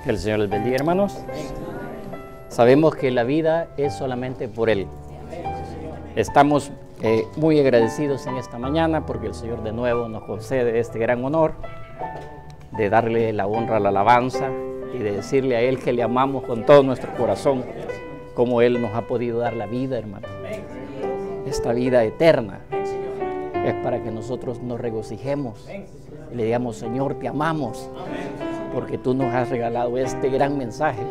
Que el Señor les bendiga, hermanos. Sabemos que la vida es solamente por Él. Estamos muy agradecidos en esta mañana porque el Señor de nuevo nos concede este gran honor de darle la honra, la alabanza y de decirle a Él que le amamos con todo nuestro corazón, como Él nos ha podido dar la vida, hermano. Esta vida eterna es para que nosotros nos regocijemos y le digamos: Señor, te amamos porque tú nos has regalado este gran mensaje.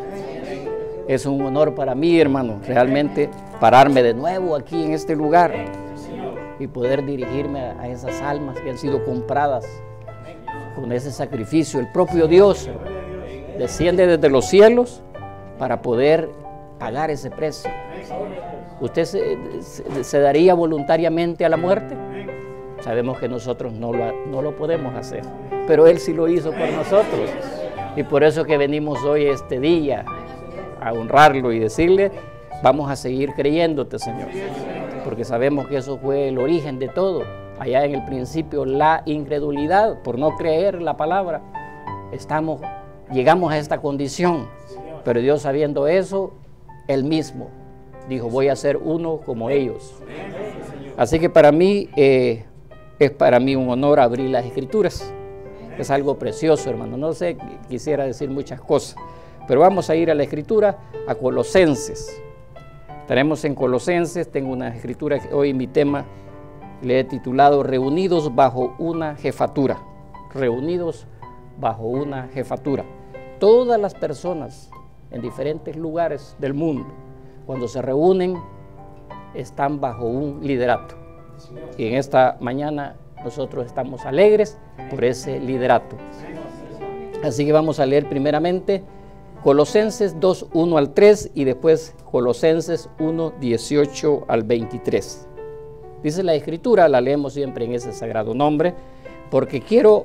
Es un honor para mí, hermano, realmente pararme de nuevo aquí en este lugar y poder dirigirme a esas almas que han sido compradas con ese sacrificio. El propio Dios desciende desde los cielos para poder pagar ese precio. ¿Usted se daría voluntariamente a la muerte? Sabemos que nosotros no lo podemos hacer, pero Él sí lo hizo por nosotros. Y por eso que venimos hoy, este día, a honrarlo y decirle: vamos a seguir creyéndote, Señor, porque sabemos que eso fue el origen de todo. Allá en el principio, la incredulidad, por no creer la palabra, llegamos a esta condición. Pero Dios, sabiendo eso, Él mismo dijo: voy a ser uno como ellos. Así que para mí, es para mí un honor abrir las Escrituras. Es algo precioso, hermano. No sé, quisiera decir muchas cosas, pero vamos a ir a la Escritura, a Colosenses. Tenemos en Colosenses, tengo una escritura que hoy mi tema le he titulado Reunidos bajo una jefatura. Reunidos bajo una jefatura. Todas las personas en diferentes lugares del mundo, cuando se reúnen, están bajo un liderato. Y en esta mañana nosotros estamos alegres por ese liderato. Así que vamos a leer primeramente Colosenses 2, 1 al 3 y después Colosenses 1, 18 al 23. Dice la Escritura, la leemos siempre en ese sagrado nombre, porque quiero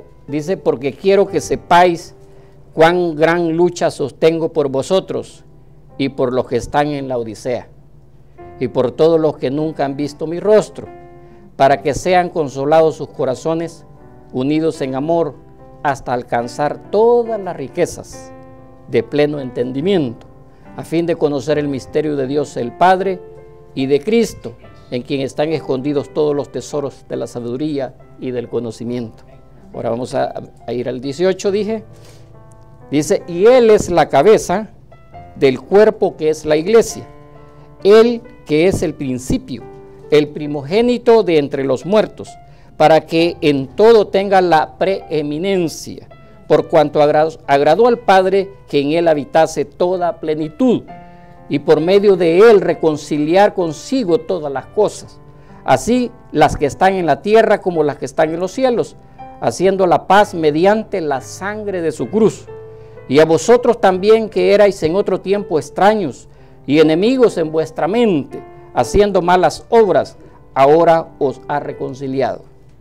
que sepáis cuán gran lucha sostengo por vosotros y por los que están en la Odisea y por todos los que nunca han visto mi rostro, para que sean consolados sus corazones, unidos en amor, hasta alcanzar todas las riquezas de pleno entendimiento, a fin de conocer el misterio de Dios el Padre y de Cristo, en quien están escondidos todos los tesoros de la sabiduría y del conocimiento. Ahora vamos a ir al 18, dice: y Él es la cabeza del cuerpo que es la iglesia, Él que es el principio, el primogénito de entre los muertos, para que en todo tenga la preeminencia, por cuanto agradó al Padre que en Él habitase toda plenitud, y por medio de Él reconciliar consigo todas las cosas, así las que están en la tierra como las que están en los cielos, haciendo la paz mediante la sangre de su cruz. Y a vosotros también, que erais en otro tiempo extraños y enemigos en vuestra mente, haciendo malas obras, ahora os ha reconciliado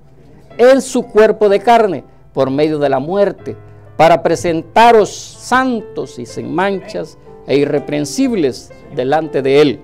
en su cuerpo de carne por medio de la muerte, para presentaros santos y sin manchas e irreprensibles delante de Él.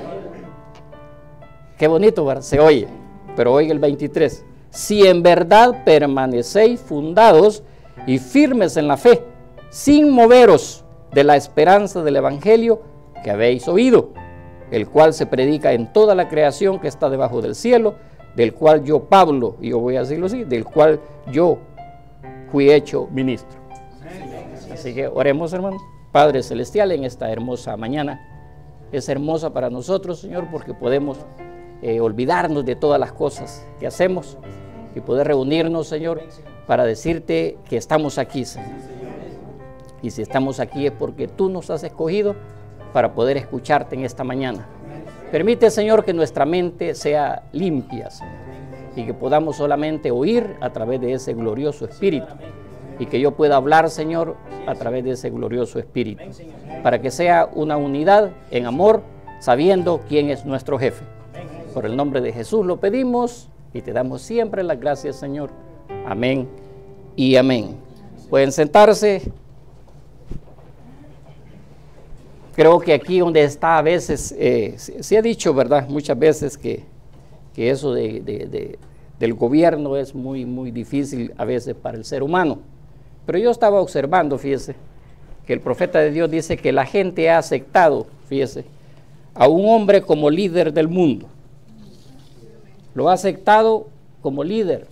Qué bonito, ¿verdad? Se oye, pero oiga el 23. Si en verdad permanecéis fundados y firmes en la fe, sin moveros de la esperanza del Evangelio que habéis oído, el cual se predica en toda la creación que está debajo del cielo, del cual yo, Pablo, y yo voy a decirlo así, del cual yo fui hecho ministro. Así que oremos, hermano. Padre Celestial, en esta hermosa mañana, es hermosa para nosotros, Señor, porque podemos olvidarnos de todas las cosas que hacemos y poder reunirnos, Señor, para decirte que estamos aquí, Señor. Y si estamos aquí es porque tú nos has escogido para poder escucharte en esta mañana. Permite, Señor, que nuestra mente sea limpia, Señor, y que podamos solamente oír a través de ese glorioso Espíritu, y que yo pueda hablar, Señor, a través de ese glorioso Espíritu, para que sea una unidad en amor, sabiendo quién es nuestro jefe. Por el nombre de Jesús lo pedimos y te damos siempre las gracias, Señor. Amén y amén. Pueden sentarse. Creo que aquí donde está a veces, se ha dicho, ¿verdad?, muchas veces que eso del gobierno es muy, muy difícil a veces para el ser humano. Pero yo estaba observando, fíjese, que el profeta de Dios dice que la gente ha aceptado, fíjese, a un hombre como líder del mundo. Lo ha aceptado como líder.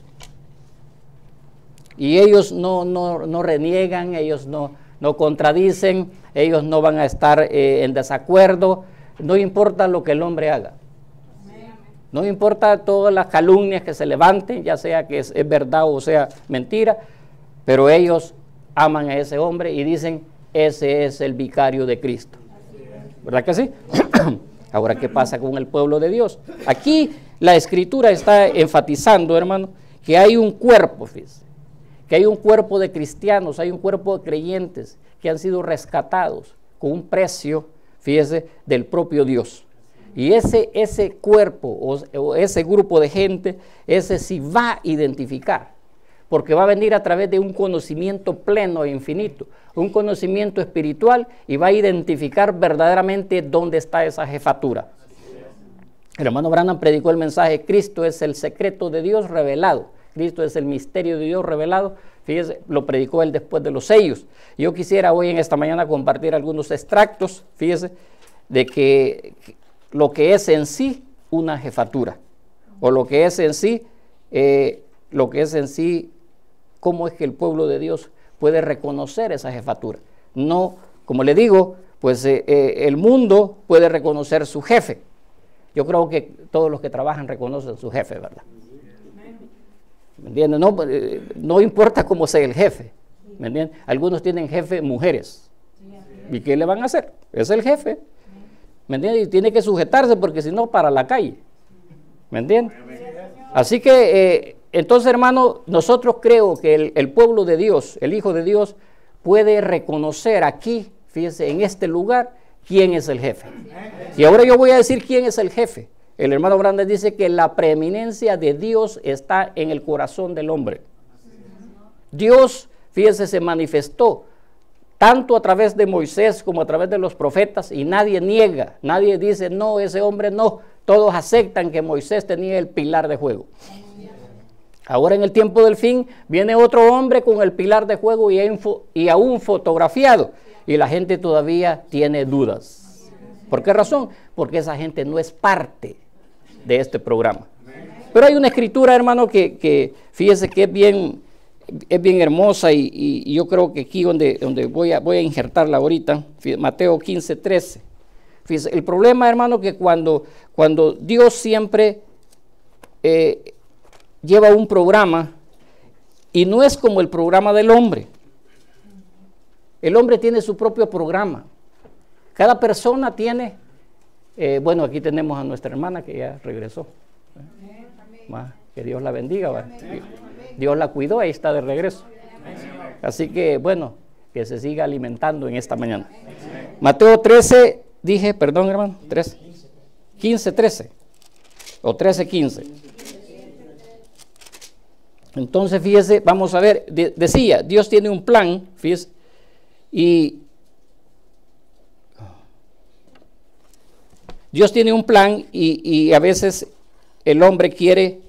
Y ellos no reniegan, ellos no contradicen, ellos no van a estar en desacuerdo, no importa lo que el hombre haga. No importa todas las calumnias que se levanten, ya sea que es verdad o sea mentira, pero ellos aman a ese hombre y dicen, ese es el vicario de Cristo. ¿Verdad que sí? Ahora, ¿qué pasa con el pueblo de Dios? Aquí la Escritura está enfatizando, hermano, que hay un cuerpo, fíjese, que hay un cuerpo de cristianos, hay un cuerpo de creyentes que han sido rescatados con un precio, fíjese, del propio Dios. Y ese cuerpo o ese grupo de gente, ese sí va a identificar, porque va a venir a través de un conocimiento pleno e infinito, un conocimiento espiritual, y va a identificar verdaderamente dónde está esa jefatura. El hermano Branham predicó el mensaje, Cristo es el secreto de Dios revelado, Cristo es el misterio de Dios revelado. Fíjese, lo predicó él después de los sellos. Yo quisiera hoy en esta mañana compartir algunos extractos, fíjese, de que lo que es en sí una jefatura, o lo que es en sí, cómo es que el pueblo de Dios puede reconocer esa jefatura. No, como le digo, pues el mundo puede reconocer su jefe. Yo creo que todos los que trabajan reconocen su jefe, ¿verdad? ¿Me entiendes? No importa cómo sea el jefe, ¿me entiendes? Algunos tienen jefe mujeres. ¿Y qué le van a hacer? Es el jefe, ¿me entiendes? Y tiene que sujetarse porque si no, para la calle, ¿me entiendes? Así que, entonces, hermano, nosotros creo que el pueblo de Dios, el Hijo de Dios, puede reconocer aquí, fíjese, en este lugar, quién es el jefe. Y ahora yo voy a decir quién es el jefe. El hermano Branham dice que la preeminencia de Dios está en el corazón del hombre. Dios, fíjese, se manifestó tanto a través de Moisés como a través de los profetas, y nadie niega, nadie dice, no, ese hombre no. Todos aceptan que Moisés tenía el pilar de fuego. Ahora en el tiempo del fin viene otro hombre con el pilar de fuego y aún fotografiado, y la gente todavía tiene dudas. ¿Por qué razón? Porque esa gente no es parte de este programa. Pero hay una escritura, hermano, que fíjese que es bien hermosa, y yo creo que aquí donde voy a injertarla ahorita, Mateo 15:13. Fíjese, el problema, hermano, que cuando Dios siempre lleva un programa, y no es como el programa del hombre. El hombre tiene su propio programa. Cada persona tiene, bueno, aquí tenemos a nuestra hermana que ya regresó. Que Dios la bendiga. Dios la cuidó, ahí está de regreso. Así que, bueno, que se siga alimentando en esta mañana. Mateo 13, dije, perdón, hermano, 15:13 o 13:15. Entonces, fíjese, vamos a ver, decía, Dios tiene un plan, fíjese, y Dios tiene un plan, y a veces el hombre quiere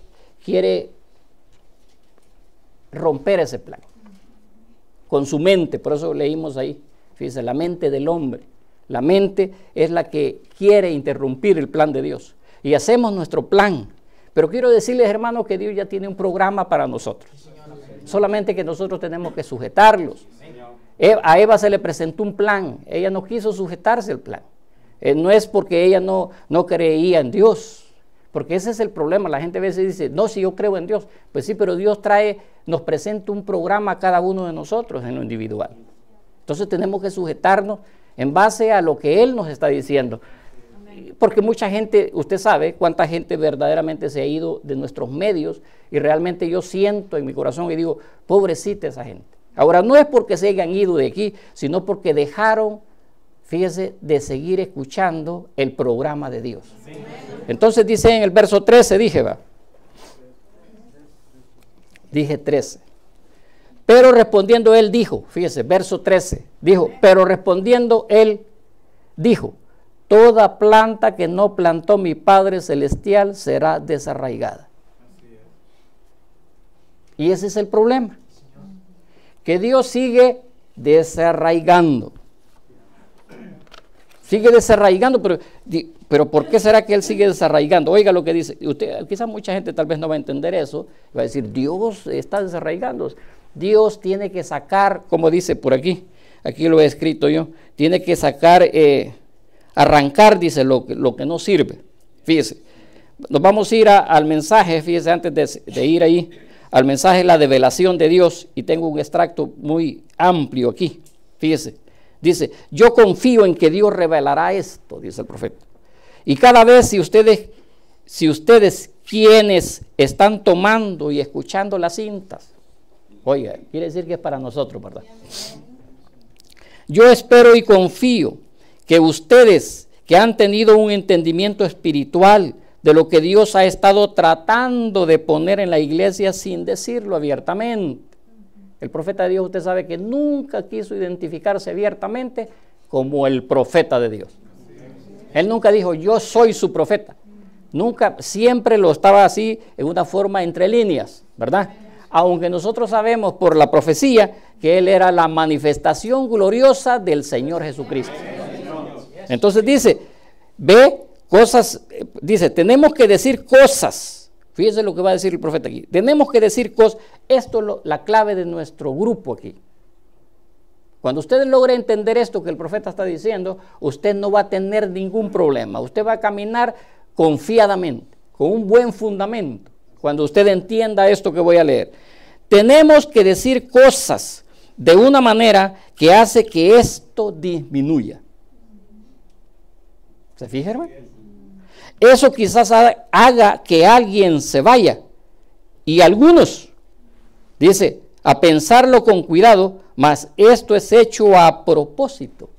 romper ese plan con su mente. Por eso leímos ahí, fíjese, la mente del hombre. La mente es la que quiere interrumpir el plan de Dios, y hacemos nuestro plan. Pero quiero decirles, hermanos, que Dios ya tiene un programa para nosotros. Solamente que nosotros tenemos que sujetarlos. A Eva se le presentó un plan. Ella no quiso sujetarse al plan. No es porque ella no creía en Dios. Porque ese es el problema. La gente a veces dice, no, si yo creo en Dios. Pues sí, pero Dios nos presenta un programa a cada uno de nosotros en lo individual. Entonces tenemos que sujetarnos en base a lo que Él nos está diciendo. Porque mucha gente, usted sabe cuánta gente verdaderamente se ha ido de nuestros medios, y realmente yo siento en mi corazón y digo, pobrecita esa gente. Ahora, no es porque se hayan ido de aquí, sino porque dejaron, fíjese, de seguir escuchando el programa de Dios. Entonces dice en el verso 13, dije 13. Pero respondiendo él dijo, fíjese, verso 13, dijo, pero respondiendo él dijo, toda planta que no plantó mi Padre Celestial será desarraigada. Y ese es el problema. Que Dios sigue desarraigando. Sigue desarraigando, pero ¿por qué será que él sigue desarraigando? Oiga lo que dice. Usted, quizás mucha gente tal vez no va a entender eso. Va a decir, Dios está desarraigando. Dios tiene que sacar, como dice por aquí lo he escrito yo, tiene que sacar, arrancar, dice, lo que no sirve. Fíjese, nos vamos a ir al mensaje, fíjese, antes de ir ahí, al mensaje, la develación de Dios, y tengo un extracto muy amplio aquí, fíjese. Dice, yo confío en que Dios revelará esto, dice el profeta. Y cada vez si ustedes quienes están tomando y escuchando las cintas, oiga, quiere decir que es para nosotros, ¿verdad? Yo espero y confío que ustedes que han tenido un entendimiento espiritual de lo que Dios ha estado tratando de poner en la iglesia sin decirlo abiertamente. El profeta de Dios, usted sabe que nunca quiso identificarse abiertamente como el profeta de Dios. Él nunca dijo, yo soy su profeta. Nunca, siempre lo estaba así en una forma entre líneas, ¿verdad? Aunque nosotros sabemos por la profecía que él era la manifestación gloriosa del Señor Jesucristo. Entonces dice, ve cosas, dice, tenemos que decir cosas. Fíjense lo que va a decir el profeta aquí. Tenemos que decir cosas. Esto es la clave de nuestro grupo aquí. Cuando usted logre entender esto que el profeta está diciendo, usted no va a tener ningún problema. Usted va a caminar confiadamente, con un buen fundamento. Cuando usted entienda esto que voy a leer. Tenemos que decir cosas de una manera que hace que esto disminuya. ¿Se fija, hermano? Eso quizás haga que alguien se vaya. Y algunos, dice, a pensarlo con cuidado, mas esto es hecho a propósito.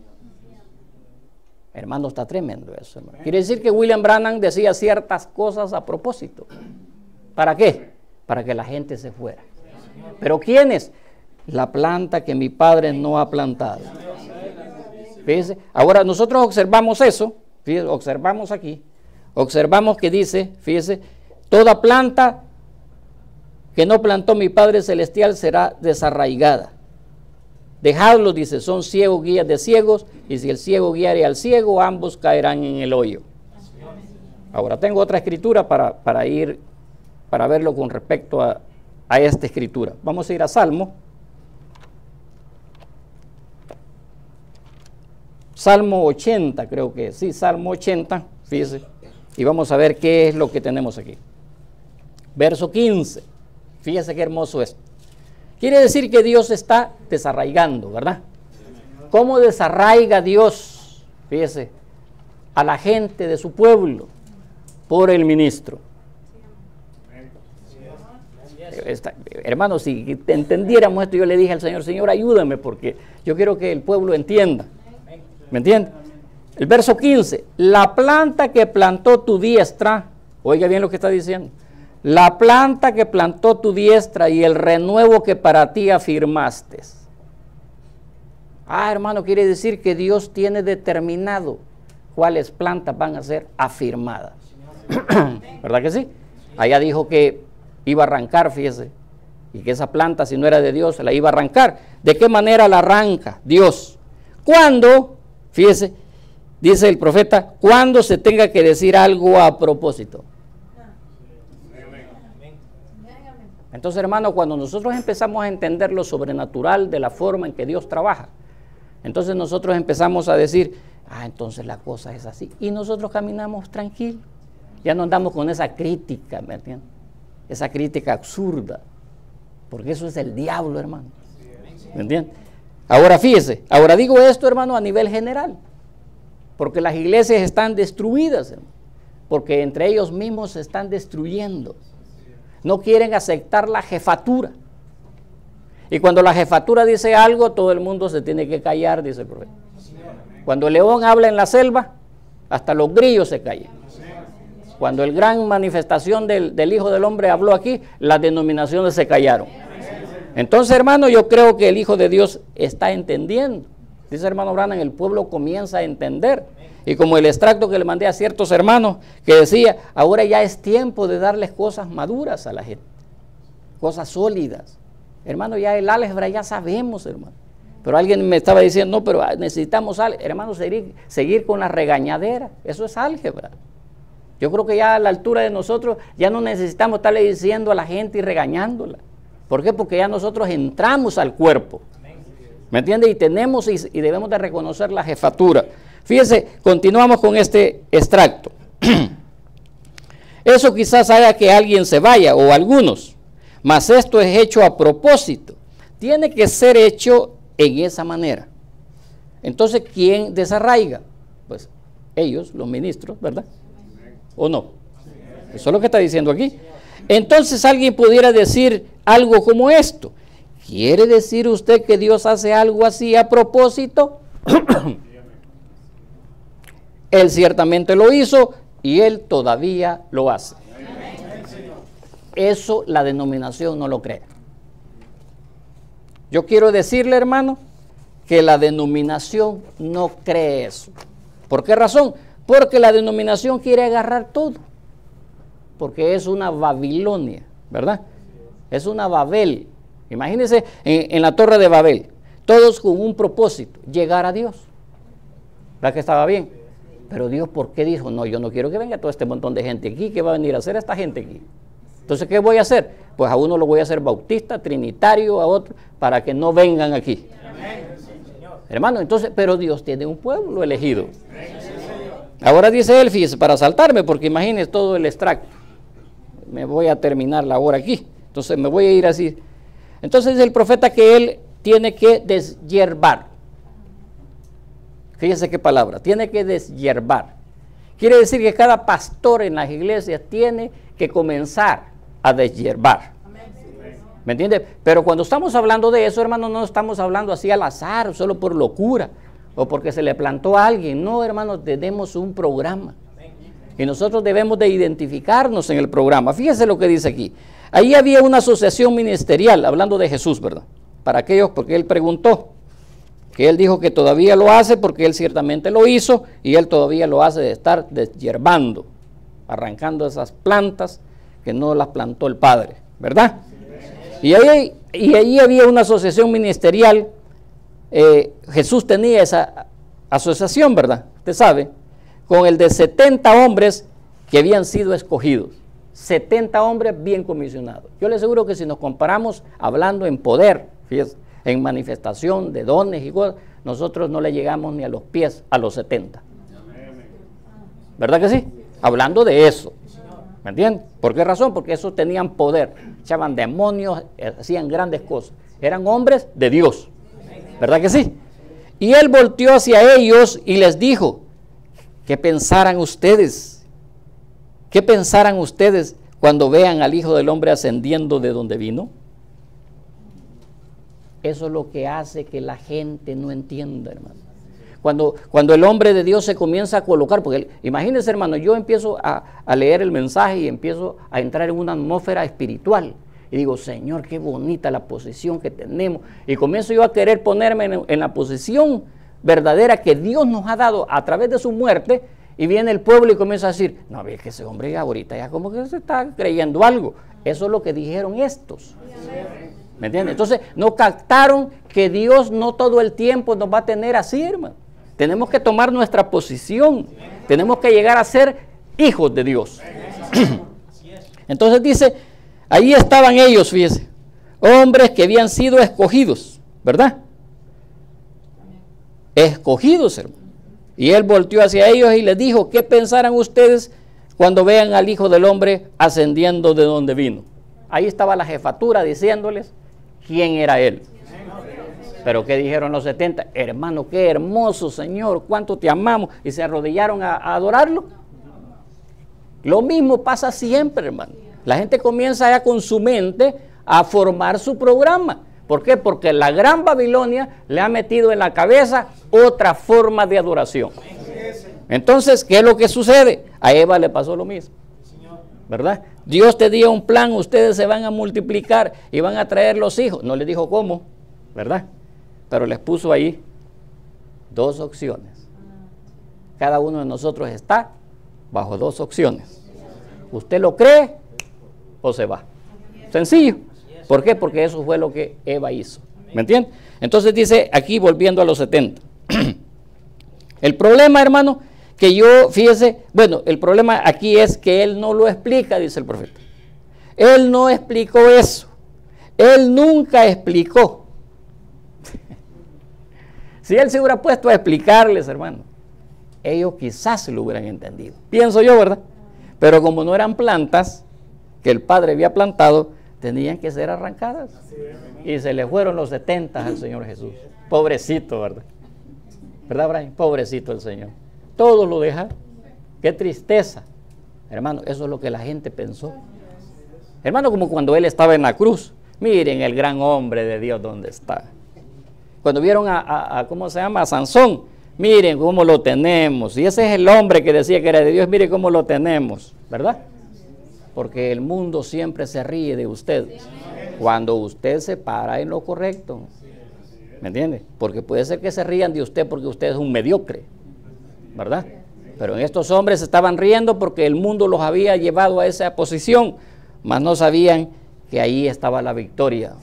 Hermano, está tremendo eso, hermano. Quiere decir que William Branham decía ciertas cosas a propósito. ¿Para qué? Para que la gente se fuera. ¿Pero quiénes? La planta que mi padre no ha plantado. Fíjense, ahora nosotros observamos eso, fíjense, observamos aquí. Observamos que dice, fíjese, toda planta que no plantó mi Padre Celestial será desarraigada. Dejadlo, dice, son ciegos guías de ciegos, y si el ciego guiare al ciego, ambos caerán en el hoyo. Ahora tengo otra escritura para verlo con respecto a esta escritura. Vamos a ir a Salmo. Salmo 80, creo que sí, Salmo 80, fíjese. Y vamos a ver qué es lo que tenemos aquí. Verso 15. Fíjese qué hermoso es. Quiere decir que Dios está desarraigando, ¿verdad? ¿Cómo desarraiga Dios, fíjese, a la gente de su pueblo? Por el ministro. Hermano, si entendiéramos esto, yo le dije al Señor, Señor, ayúdame, porque yo quiero que el pueblo entienda. ¿Me entiende? El verso 15, la planta que plantó tu diestra, oiga bien lo que está diciendo, la planta que plantó tu diestra y el renuevo que para ti afirmaste. Hermano, quiere decir que Dios tiene determinado cuáles plantas van a ser afirmadas. ¿Verdad que sí? Allá dijo que iba a arrancar, fíjese, y que esa planta, si no era de Dios, la iba a arrancar. ¿De qué manera la arranca Dios? Cuando, fíjese, dice el profeta, cuando se tenga que decir algo a propósito. Entonces, hermano, cuando nosotros empezamos a entender lo sobrenatural de la forma en que Dios trabaja, entonces nosotros empezamos a decir, entonces la cosa es así. Y nosotros caminamos tranquilos. Ya no andamos con esa crítica, ¿me entiendes? Esa crítica absurda. Porque eso es el diablo, hermano. ¿Me entiendes? Ahora fíjese, ahora digo esto, hermano, a nivel general. Porque las iglesias están destruidas, hermano. Porque entre ellos mismos se están destruyendo. No quieren aceptar la jefatura. Y cuando la jefatura dice algo, todo el mundo se tiene que callar, dice el profeta. Cuando el león habla en la selva, hasta los grillos se callan. Cuando el gran manifestación del Hijo del Hombre habló aquí, las denominaciones se callaron. Entonces, hermano, yo creo que el Hijo de Dios está entendiendo. Dice hermano Branham, el pueblo comienza a entender. Y como el extracto que le mandé a ciertos hermanos que decía, ahora ya es tiempo de darles cosas maduras a la gente, cosas sólidas. Hermano, ya el álgebra ya sabemos, hermano. Pero alguien me estaba diciendo, no, pero necesitamos, hermano, seguir con la regañadera. Eso es álgebra. Yo creo que ya a la altura de nosotros ya no necesitamos estarle diciendo a la gente y regañándola. ¿Por qué? Porque ya nosotros entramos al cuerpo. ¿Me entiende? Y tenemos y debemos de reconocer la jefatura. Fíjese, continuamos con este extracto. Eso quizás haga que alguien se vaya, o algunos, mas esto es hecho a propósito. Tiene que ser hecho en esa manera. Entonces, ¿quién desarraiga? Pues ellos, los ministros, ¿verdad? ¿O no? Eso es lo que está diciendo aquí. Entonces alguien pudiera decir algo como esto. ¿Quiere decir usted que Dios hace algo así a propósito? Él ciertamente lo hizo y Él todavía lo hace. Eso la denominación no lo cree. Yo quiero decirle, hermano, que la denominación no cree eso. ¿Por qué razón? Porque la denominación quiere agarrar todo. Porque es una Babilonia, ¿verdad? Es una Babel. Imagínense en la Torre de Babel, todos con un propósito, llegar a Dios. ¿Verdad que estaba bien? Pero Dios, ¿por qué dijo? No, yo no quiero que venga todo este montón de gente aquí. ¿Qué va a venir a hacer esta gente aquí? Entonces, ¿qué voy a hacer? Pues a uno lo voy a hacer bautista, trinitario, a otro, para que no vengan aquí. Hermano, entonces, pero Dios tiene un pueblo elegido. Ahora dice él, fíjese, para saltarme, porque imagínese todo el extracto. Me voy a terminar la hora aquí. Entonces me voy a ir así. Entonces dice el profeta que él tiene que deshiervar. Fíjese qué palabra, tiene que deshiervar. Quiere decir que cada pastor en las iglesias tiene que comenzar a deshiervar. ¿Me entiende? Pero cuando estamos hablando de eso, hermano, no estamos hablando así al azar, solo por locura, o porque se le plantó a alguien. No, hermano, tenemos un programa. Y nosotros debemos de identificarnos en el programa. Fíjese lo que dice aquí. Ahí había una asociación ministerial, hablando de Jesús, ¿verdad? Para aquellos, porque él preguntó, que él dijo que todavía lo hace porque él ciertamente lo hizo y él todavía lo hace de estar deshierbando, arrancando esas plantas que no las plantó el Padre, ¿verdad? Y ahí había una asociación ministerial. Jesús tenía esa asociación, ¿verdad? Usted sabe, con el de 70 hombres que habían sido escogidos. 70 hombres bien comisionados. Yo le aseguro que si nos comparamos hablando en poder, fíjese, en manifestación de dones y cosas, nosotros no le llegamos ni a los pies a los 70. ¿Verdad que sí? Hablando de eso. ¿Me entienden? ¿Por qué razón? Porque esos tenían poder, echaban demonios, hacían grandes cosas. Eran hombres de Dios. ¿Verdad que sí? Y él volteó hacia ellos y les dijo, ¿qué pensarán ustedes? ¿Qué pensarán ustedes cuando vean al Hijo del Hombre ascendiendo de donde vino? Eso es lo que hace que la gente no entienda, hermano. Cuando el hombre de Dios se comienza a colocar, porque imagínense, hermano, yo empiezo a leer el mensaje y empiezo a entrar en una atmósfera espiritual. Y digo, Señor, qué bonita la posición que tenemos. Y comienzo yo a querer ponerme en la posición verdadera que Dios nos ha dado a través de su muerte. Y viene el pueblo y comienza a decir, no, ve que ese hombre ahorita ya como que se está creyendo algo. Eso es lo que dijeron estos. ¿Me entiendes? Entonces, no captaron que Dios no todo el tiempo nos va a tener así, hermano. Tenemos que tomar nuestra posición. Tenemos que llegar a ser hijos de Dios. Entonces dice, ahí estaban ellos, fíjese, hombres que habían sido escogidos, ¿verdad? Escogidos, hermano. Y él volteó hacia ellos y les dijo, ¿qué pensarán ustedes cuando vean al Hijo del Hombre ascendiendo de donde vino? Ahí estaba la jefatura diciéndoles quién era él. Pero ¿qué dijeron los 70? Hermano, qué hermoso, Señor, cuánto te amamos. Y se arrodillaron a adorarlo. Lo mismo pasa siempre, hermano. La gente comienza ya con su mente a formar su programa. ¿Por qué? Porque la gran Babilonia le ha metido en la cabeza otra forma de adoración. Entonces, ¿qué es lo que sucede? A Eva le pasó lo mismo, ¿verdad? Dios te dio un plan, ustedes se van a multiplicar y van a traer los hijos. No les dijo cómo, ¿verdad? Pero les puso ahí dos opciones. Cada uno de nosotros está bajo dos opciones. ¿Usted lo cree o se va? Sencillo. ¿Por qué? Porque eso fue lo que Eva hizo. ¿Me entiende? Entonces dice aquí, volviendo a los 70. El problema, hermano, que yo, fíjese, bueno, el problema aquí es que él no lo explica, dice el profeta. Él no explicó eso. Él nunca explicó. Si él se hubiera puesto a explicarles, hermano, ellos quizás lo hubieran entendido. Pienso yo, ¿verdad? Pero como no eran plantas que el Padre había plantado, tenían que ser arrancadas. Y se le fueron los 70 al Señor Jesús. Pobrecito, ¿verdad? ¿Verdad, Brian? Pobrecito el Señor. Todos lo dejaron. Qué tristeza. Hermano, eso es lo que la gente pensó. Hermano, como cuando él estaba en la cruz. Miren el gran hombre de Dios donde está. Cuando vieron ¿cómo se llama? A Sansón. Miren cómo lo tenemos. Y ese es el hombre que decía que era de Dios. Miren cómo lo tenemos. ¿Verdad? Porque el mundo siempre se ríe de usted. Cuando usted se para en lo correcto. ¿Me entiende? Porque puede ser que se rían de usted porque usted es un mediocre. ¿Verdad? Pero en estos hombres se estaban riendo porque el mundo los había llevado a esa posición. Mas no sabían que ahí estaba la victoria.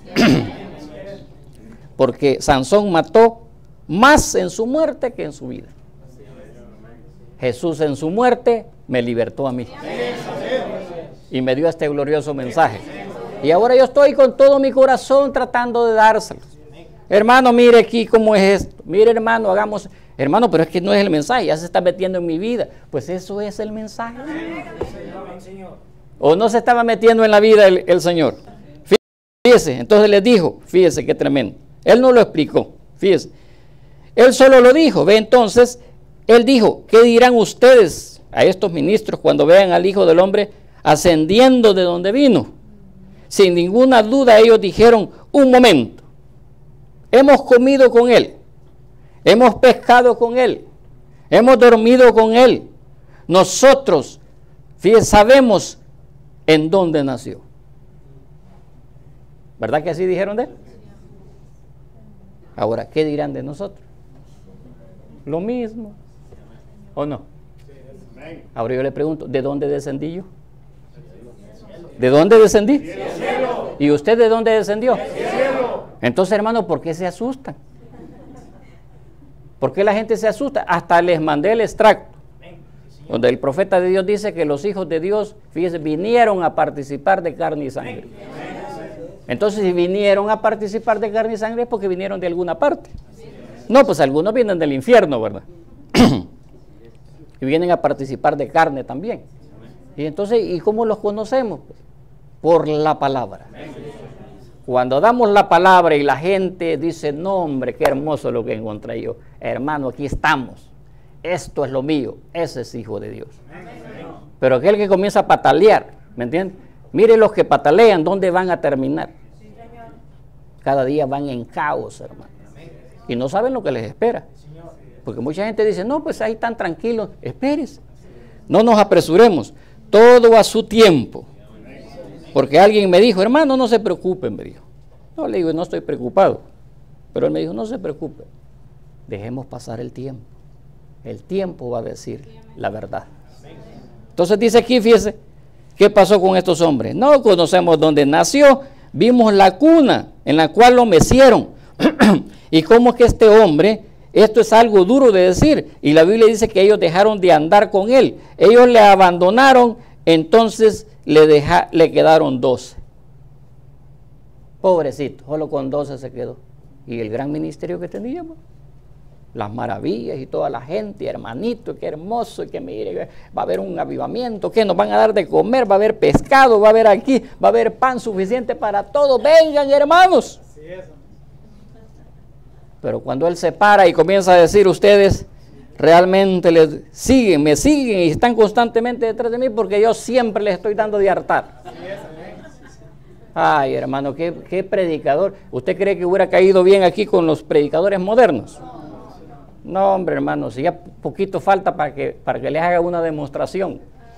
Porque Sansón mató más en su muerte que en su vida. Jesús en su muerte me libertó a mí. Y me dio este glorioso mensaje. Y ahora yo estoy con todo mi corazón tratando de dárselos. Hermano, mire aquí cómo es esto. Mire, hermano, hagamos. Hermano, pero es que no es el mensaje, ya se está metiendo en mi vida. Pues eso es el mensaje. O no se estaba metiendo en la vida el Señor. Fíjese, entonces les dijo, fíjese qué tremendo. Él no lo explicó, fíjese. Él solo lo dijo. Ve entonces, él dijo, ¿qué dirán ustedes a estos ministros cuando vean al Hijo del Hombre ascendiendo de donde vino? Sin ninguna duda ellos dijeron, un momento, hemos comido con él, hemos pescado con él, hemos dormido con él. Nosotros, fíjese, sabemos en dónde nació. ¿Verdad que así dijeron de él? Ahora, ¿qué dirán de nosotros? Lo mismo, ¿o no? Ahora yo le pregunto, ¿de dónde descendí yo? ¿De dónde descendí? ¿Y usted de dónde descendió? Entonces, hermano, ¿por qué se asustan? ¿Por qué la gente se asusta? Hasta les mandé el extracto, donde el profeta de Dios dice que los hijos de Dios, fíjense, vinieron a participar de carne y sangre. Entonces, si vinieron a participar de carne y sangre es porque vinieron de alguna parte. No, pues algunos vienen del infierno, ¿verdad? Y vienen a participar de carne también. Y entonces, ¿y cómo los conocemos? Por la palabra. Cuando damos la palabra y la gente dice, no hombre, qué hermoso lo que encontré yo. Hermano, aquí estamos. Esto es lo mío. Ese es hijo de Dios. Pero aquel que comienza a patalear, ¿me entiendes? Mire los que patalean, ¿dónde van a terminar? Cada día van en caos, hermano. Y no saben lo que les espera. Porque mucha gente dice, no, pues ahí están tranquilos. Espérese. No nos apresuremos. Todo a su tiempo. Porque alguien me dijo, hermano, no se preocupen, me dijo. No, le digo, no estoy preocupado. Pero él me dijo, no se preocupe. Dejemos pasar el tiempo. El tiempo va a decir la verdad. Entonces dice aquí, fíjese, ¿qué pasó con estos hombres? No conocemos dónde nació, vimos la cuna en la cual lo mecieron. Y cómo es que este hombre, esto es algo duro de decir, y la Biblia dice que ellos dejaron de andar con él. Ellos le abandonaron, entonces le quedaron 12. Pobrecito, solo con 12 se quedó. Y el gran ministerio que teníamos. Las maravillas y toda la gente, hermanito, qué hermoso, y que mire, va a haber un avivamiento, que nos van a dar de comer, va a haber pescado, va a haber aquí, va a haber pan suficiente para todos, vengan hermanos. Pero cuando él se para y comienza a decir, ustedes realmente me siguen y están constantemente detrás de mí porque yo siempre les estoy dando de hartar. Ay, hermano, qué predicador. ¿Usted cree que hubiera caído bien aquí con los predicadores modernos? No, hombre, hermano, si ya poquito falta para que les haga una demostración.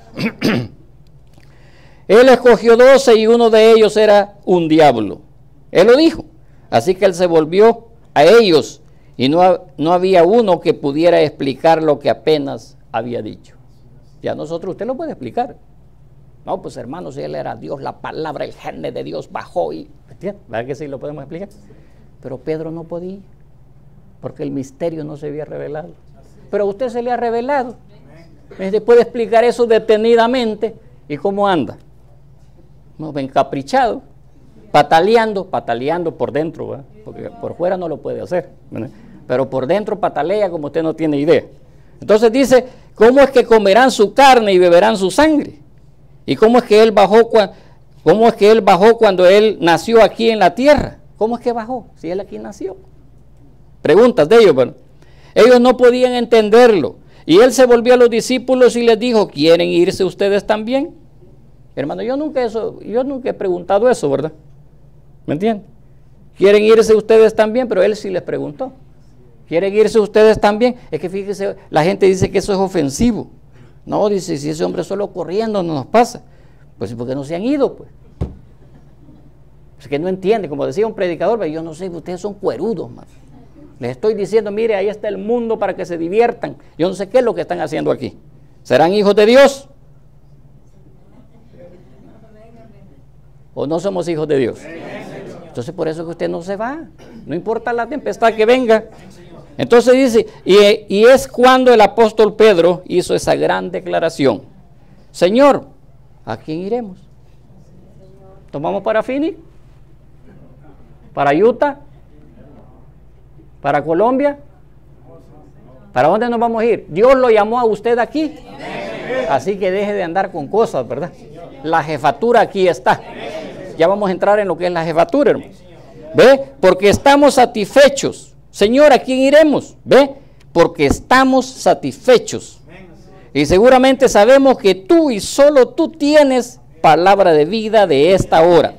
Él escogió 12 y uno de ellos era un diablo. Él lo dijo. Así que él se volvió a ellos y no había uno que pudiera explicar lo que apenas había dicho. Ya nosotros, usted lo puede explicar. No, pues hermanos, si él era Dios, la palabra, el gen de Dios bajó y... ¿Entiendes? ¿Verdad que sí lo podemos explicar? Pero Pedro no podía, porque el misterio no se había revelado. Pero a usted se le ha revelado. Usted puede explicar eso detenidamente. ¿Y cómo anda? No, encaprichado, pataleando por dentro, ¿verdad? Porque por fuera no lo puede hacer, ¿verdad? Pero por dentro patalea como usted no tiene idea. Entonces dice, ¿cómo es que comerán su carne y beberán su sangre? ¿Y cómo es que él bajó cuando él nació aquí en la tierra? ¿Cómo es que bajó si él aquí nació? Preguntas de ellos, ¿verdad? Ellos no podían entenderlo. Y él se volvió a los discípulos y les dijo, ¿quieren irse ustedes también? Hermano, yo nunca he preguntado eso, ¿verdad? ¿Me entienden? ¿Quieren irse ustedes también? Pero él sí les preguntó. ¿Quieren irse ustedes también? Es que fíjese, la gente dice que eso es ofensivo. No, dice, si ese hombre solo corriendo no nos pasa. Pues porque no se han ido, pues. Es que no entiende, como decía un predicador, pero yo no sé, ustedes son cuerudos, man. Les estoy diciendo, mire, ahí está el mundo para que se diviertan. Yo no sé qué es lo que están haciendo aquí. ¿Serán hijos de Dios? ¿O no somos hijos de Dios? Entonces por eso que usted no se va. No importa la tempestad que venga. Entonces dice, y es cuando el apóstol Pedro hizo esa gran declaración. Señor, ¿a quién iremos? ¿Tomamos para Phoenix? ¿Para Utah? ¿Para Colombia? ¿Para dónde nos vamos a ir? Dios lo llamó a usted aquí. Así que deje de andar con cosas, ¿verdad? La jefatura aquí está. Ya vamos a entrar en lo que es la jefatura, hermano. ¿Ve? Porque estamos satisfechos. Señor, ¿a quién iremos? ¿Ve? Porque estamos satisfechos. Y seguramente sabemos que tú y solo tú tienes palabra de vida de esta hora.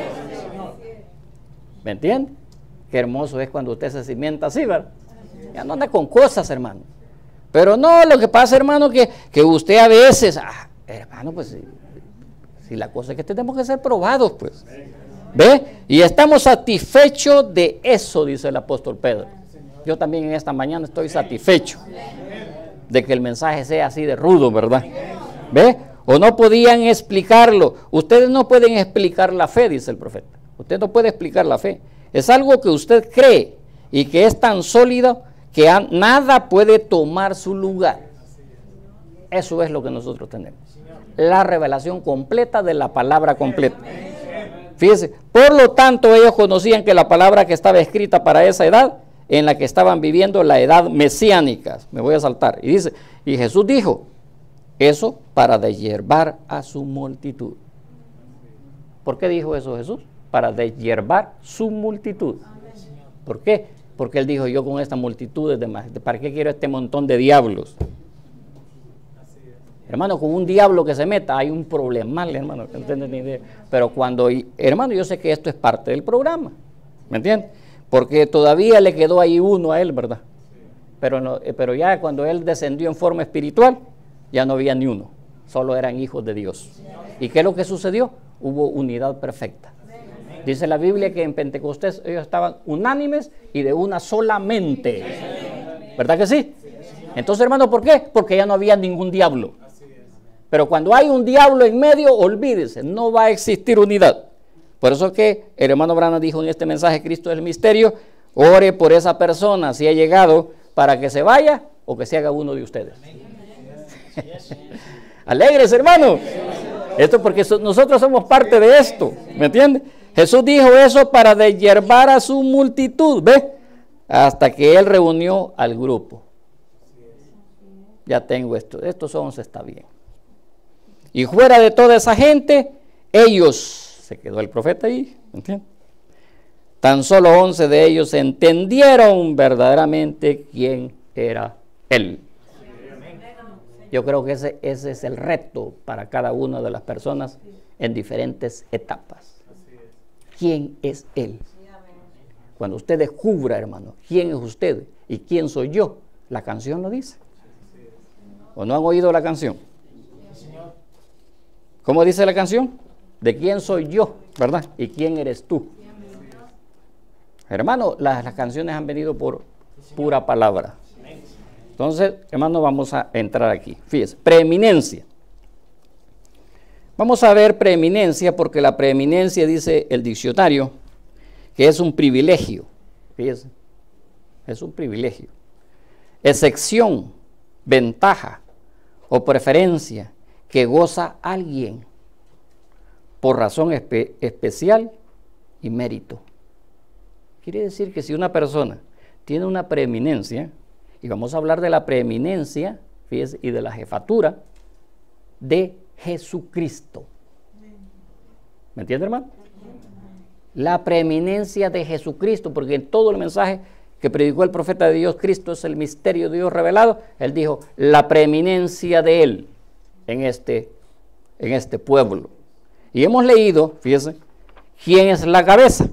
¿Me entiende? Qué hermoso es cuando usted se cimienta así, ¿verdad? Ya no anda con cosas, hermano. Pero no, lo que pasa, hermano, que usted a veces, hermano, pues si la cosa es que tenemos que ser probados, pues. ¿Ve? Y estamos satisfechos de eso, dice el apóstol Pedro. Yo también en esta mañana estoy satisfecho de que el mensaje sea así de rudo, ¿verdad? ¿Ve? O no podían explicarlo. Ustedes no pueden explicar la fe, dice el profeta. Usted no puede explicar la fe. Es algo que usted cree y que es tan sólido que nada puede tomar su lugar. Eso es lo que nosotros tenemos. La revelación completa de la palabra completa. Fíjese, por lo tanto ellos conocían que la palabra que estaba escrita para esa edad, en la que estaban viviendo la edad mesiánica. Me voy a saltar. Y dice, y Jesús dijo, eso para deshiervar a su multitud. ¿Por qué dijo eso Jesús? Para deshiervar su multitud. ¿Por qué? Porque él dijo, yo con esta multitud es demás. ¿Para qué quiero este montón de diablos? Hermano, con un diablo que se meta hay un problema, hermano, que no tiene ni idea. Pero cuando, hermano, yo sé que esto es parte del programa, ¿me entiendes? Porque todavía le quedó ahí uno a él, ¿verdad? Pero ya cuando él descendió en forma espiritual, ya no había ni uno, solo eran hijos de Dios. ¿Y qué es lo que sucedió? Hubo unidad perfecta. Dice la Biblia que en Pentecostés ellos estaban unánimes y de una sola mente. ¿Verdad que sí? Entonces, hermano, ¿por qué? Porque ya no había ningún diablo. Pero cuando hay un diablo en medio, olvídese, no va a existir unidad. Por eso es que el hermano Branham dijo en este mensaje, Cristo es el misterio, ore por esa persona si ha llegado para que se vaya o que se haga uno de ustedes. Alegres, hermano. Esto porque nosotros somos parte de esto, ¿me entiende? Jesús dijo eso para deshiervar a su multitud, ¿ve? Hasta que él reunió al grupo. Ya tengo esto, estos 11 está bien. Y fuera de toda esa gente, ellos, se quedó el profeta ahí, ¿entiendes? Tan solo 11 de ellos entendieron verdaderamente quién era él. Yo creo que ese es el reto para cada una de las personas en diferentes etapas. ¿Quién es él? Cuando usted descubra, hermano, quién es usted y quién soy yo, la canción lo dice. ¿O no han oído la canción? ¿Cómo dice la canción? ¿De quién soy yo, verdad? ¿Y quién eres tú? Hermano, las canciones han venido por pura palabra. Entonces, hermano, vamos a entrar aquí. Fíjese, preeminencia. Vamos a ver preeminencia porque la preeminencia, dice el diccionario, que es un privilegio Fíjese, es un privilegio. Excepción, ventaja o preferencia que goza alguien por razón especial y mérito. Quiere decir que si una persona tiene una preeminencia, y vamos a hablar de la preeminencia, fíjese, y de la jefatura de Jesucristo. ¿Me entiende, hermano? La preeminencia de Jesucristo, porque en todo el mensaje que predicó el profeta de Dios, Cristo es el misterio de Dios revelado, él dijo, la preeminencia de él en este pueblo. Y hemos leído, fíjese, ¿quién es la cabeza?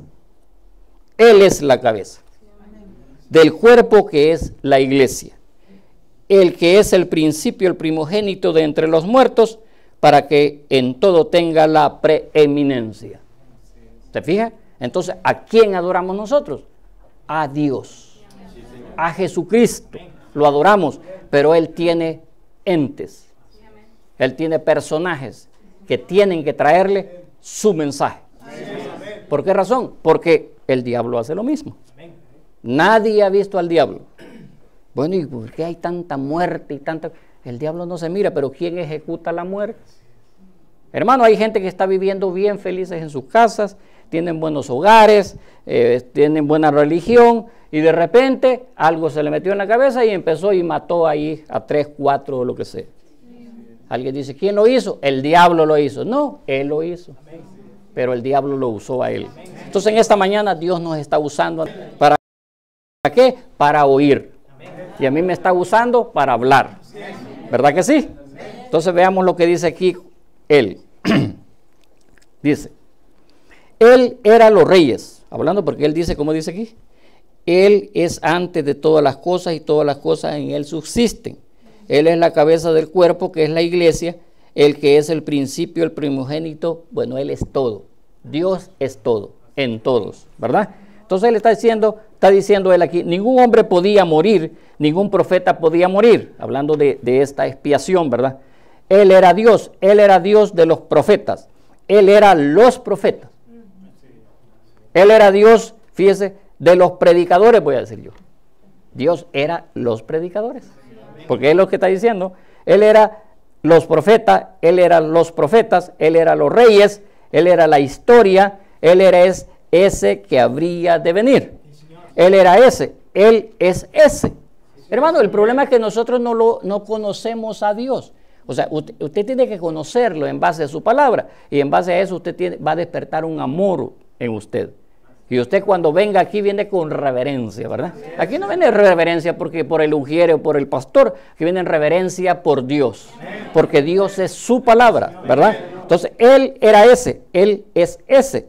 Él es la cabeza del cuerpo que es la iglesia, el que es el principio, el primogénito de entre los muertos, para que en todo tenga la preeminencia. ¿Se fija? Entonces, ¿a quién adoramos nosotros? A Dios, a Jesucristo, lo adoramos, pero Él tiene entes, Él tiene personajes que tienen que traerle su mensaje. ¿Por qué razón? Porque el diablo hace lo mismo. Nadie ha visto al diablo. Bueno, ¿y por qué hay tanta muerte y tanta? El diablo no se mira, pero ¿quién ejecuta la muerte? Hermano, hay gente que está viviendo bien felices en sus casas, tienen buenos hogares, tienen buena religión, y de repente algo se le metió en la cabeza y empezó y mató ahí a 3, 4 o lo que sea. Alguien dice, ¿quién lo hizo? El diablo lo hizo. No, él lo hizo, pero el diablo lo usó a él. Entonces en esta mañana Dios nos está usando ¿para qué? Para oír. Y a mí me está usando para hablar. ¿Verdad que sí? Entonces veamos lo que dice aquí él. Dice, él era los reyes, hablando porque él dice, ¿cómo dice aquí? Él es antes de todas las cosas y todas las cosas en él subsisten. Él es la cabeza del cuerpo que es la iglesia, el que es el principio, el primogénito. Bueno, él es todo. Dios es todo, en todos, ¿verdad? Entonces él está diciendo él aquí, ningún hombre podía morir, ningún profeta podía morir, hablando de esta expiación, ¿verdad? Él era Dios de los profetas, él era los profetas. Él era Dios, fíjese, de los predicadores, voy a decir yo. Dios era los predicadores, porque es lo que está diciendo. Él era los profetas, él era los profetas, él era los reyes, él era la historia, él era ese que habría de venir. Él era ese, él es ese. Hermano, el problema es que nosotros no conocemos a Dios. O sea, usted tiene que conocerlo en base a su palabra, y en base a eso usted va a despertar un amor en usted. Y usted cuando venga aquí viene con reverencia, ¿verdad? Aquí no viene reverencia porque por el ujiere o por el pastor, aquí viene en reverencia por Dios, porque Dios es su palabra, ¿verdad? Entonces, él era ese, él es ese.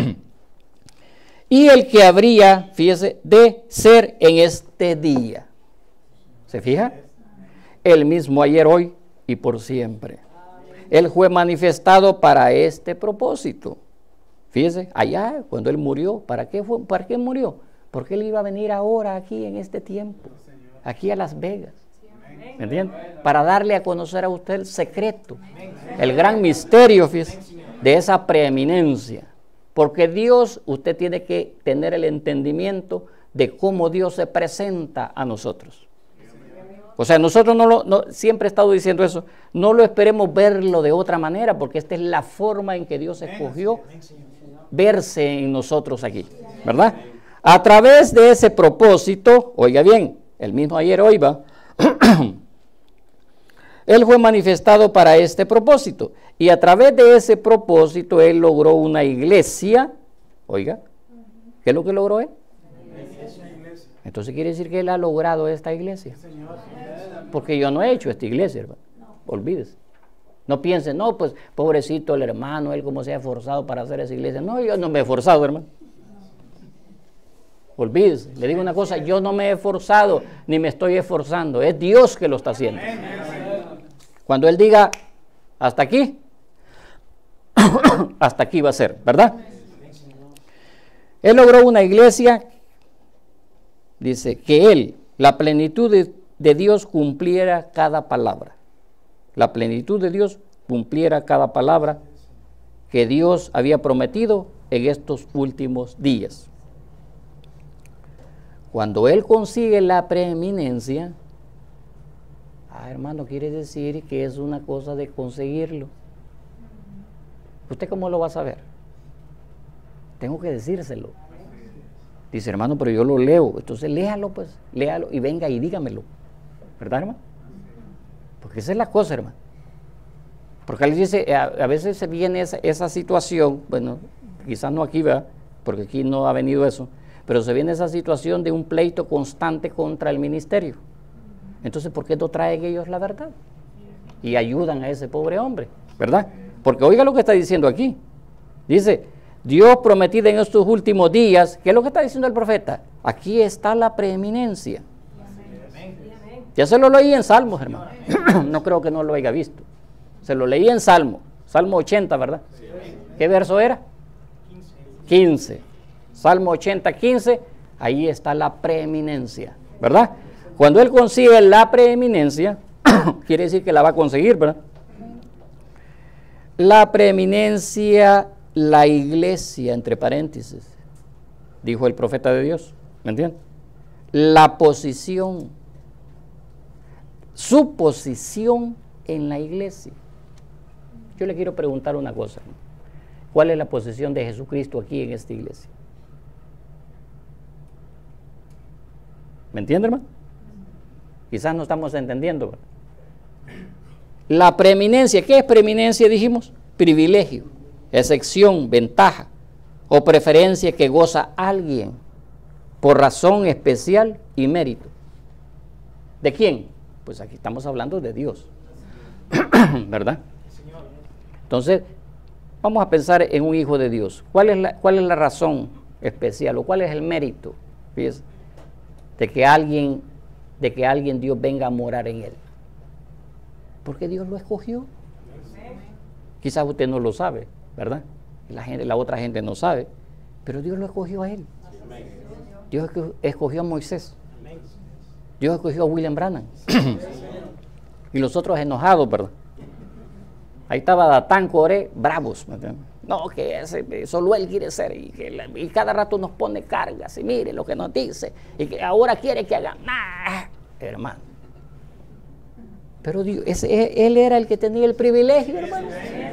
Y el que habría, fíjese, de ser en este día. ¿Se fija? El mismo ayer, hoy y por siempre. Él fue manifestado para este propósito. Fíjese, allá cuando él murió, ¿para qué murió? Porque él iba a venir ahora aquí en este tiempo, aquí a Las Vegas. ¿Me entiende? Para darle a conocer a usted el secreto, el gran misterio, fíjese, de esa preeminencia. Porque Dios, usted tiene que tener el entendimiento de cómo Dios se presenta a nosotros. O sea, nosotros siempre he estado diciendo eso, no lo esperemos verlo de otra manera, porque esta es la forma en que Dios escogió verse en nosotros aquí, ¿verdad? A través de ese propósito, oiga bien, el mismo ayer hoy va, Él fue manifestado para este propósito, y a través de ese propósito Él logró una iglesia. Oiga, ¿qué es lo que logró Él? Entonces quiere decir que Él ha logrado esta iglesia. Porque yo no he hecho esta iglesia, hermano. Olvídese. No piensen, no, pues pobrecito el hermano, él como se ha esforzado para hacer esa iglesia. No, yo no me he esforzado, hermano. Olvídese, le digo una cosa, yo no me he esforzado, ni me estoy esforzando. Es Dios que lo está haciendo. Cuando Él diga, hasta aquí, hasta aquí va a ser, ¿verdad? Él logró una iglesia, dice, que Él, la plenitud de Dios cumpliera cada palabra. La plenitud de Dios cumpliera cada palabra que Dios había prometido en estos últimos días. Cuando él consigue la preeminencia, hermano, quiere decir que es una cosa de conseguirlo. ¿Usted cómo lo va a saber? Tengo que decírselo. Dice, hermano, pero yo lo leo. Entonces léalo, pues, léalo y venga y dígamelo. ¿Verdad, hermano? Porque esa es la cosa, hermano. Porque él dice, a veces se viene esa situación, bueno, quizás no aquí, ¿verdad? Porque aquí no ha venido eso, pero se viene esa situación de un pleito constante contra el ministerio. Entonces, ¿por qué no traen ellos la verdad? Y ayudan a ese pobre hombre, ¿verdad? Porque oiga lo que está diciendo aquí. Dice, Dios prometido en estos últimos días, ¿qué es lo que está diciendo el profeta? Aquí está la preeminencia. Ya se lo leí en Salmos, hermano. No creo que no lo haya visto. Se lo leí en Salmo 80, ¿verdad? ¿Qué verso era? 15. Salmo 80, 15, ahí está la preeminencia, ¿verdad? Cuando él consigue la preeminencia, quiere decir que la va a conseguir, ¿verdad? La preeminencia, la iglesia, entre paréntesis, dijo el profeta de Dios, ¿me entienden? La posición, su posición en la iglesia. Yo le quiero preguntar una cosa. ¿Cuál es la posición de Jesucristo aquí en esta iglesia? ¿Me entiende, hermano? Quizás no estamos entendiendo. La preeminencia, ¿qué es preeminencia? Dijimos, privilegio, excepción, ventaja o preferencia que goza alguien por razón especial y mérito. ¿De quién? Pues aquí estamos hablando de Dios, ¿verdad? Entonces, vamos a pensar en un hijo de Dios. ¿Cuál es la razón especial o cuál es el mérito, fíjese, de que alguien Dios venga a morar en él? Porque Dios lo escogió. Quizás usted no lo sabe, ¿verdad? La otra gente no sabe, pero Dios lo escogió a él. Dios escogió a Moisés. Dios escogió a William Branham. Y los otros enojados, ¿verdad? Ahí estaba Datán, Coré, bravos. No, que solo él quiere ser y cada rato nos pone cargas y mire lo que nos dice y que ahora quiere que haga más, hermano. Pero Dios, él era el que tenía el privilegio, hermano.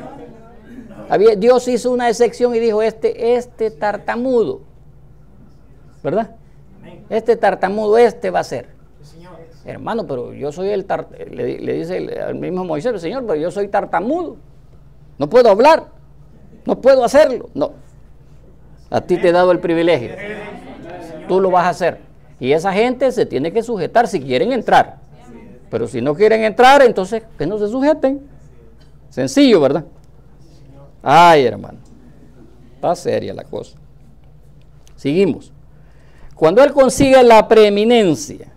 Dios hizo una excepción y dijo, este tartamudo, ¿verdad? Este tartamudo, va a ser. Hermano, pero yo soy le dice al mismo Moisés, Señor, pero yo soy tartamudo. No puedo hablar. No puedo hacerlo. No. A ti te he dado el privilegio. Tú lo vas a hacer. Y esa gente se tiene que sujetar si quieren entrar. Pero si no quieren entrar, entonces que no se sujeten. Sencillo, ¿verdad? Ay, hermano. Está seria la cosa. Seguimos. Cuando él consigue la preeminencia,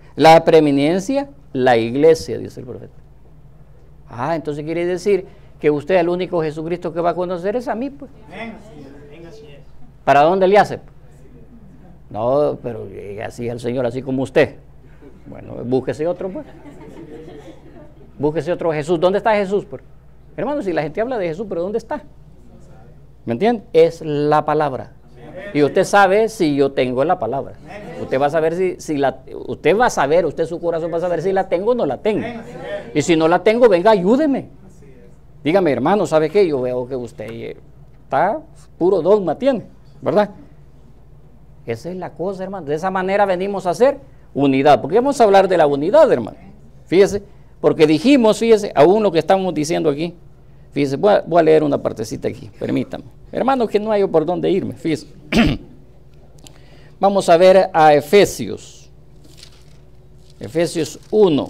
la iglesia, dice el profeta. Entonces quiere decir que usted, el único Jesucristo que va a conocer es a mí, pues. ¿Para dónde le hace? No, pero así el Señor, así como usted. Bueno, búsquese otro, pues. Búsquese otro Jesús. ¿Dónde está Jesús, pues? Hermano, si la gente habla de Jesús, pero ¿dónde está? ¿Me entiende? Es la palabra. Y usted sabe si yo tengo la palabra. Usted va a saber usted va a saber, usted su corazón va a saber si la tengo o no la tengo. Y si no la tengo, venga, ayúdeme. Dígame, hermano, ¿sabe qué? Yo veo que usted está puro dogma, tiene, ¿verdad? Esa es la cosa, hermano. De esa manera venimos a hacer unidad. Porque vamos a hablar de la unidad, hermano. Fíjese, porque dijimos, fíjese, aún lo que estamos diciendo aquí. Fíjese, voy a leer una partecita aquí, permítame. Hermano, que no hay por dónde irme, fíjese. Vamos a ver a Efesios. Efesios 1.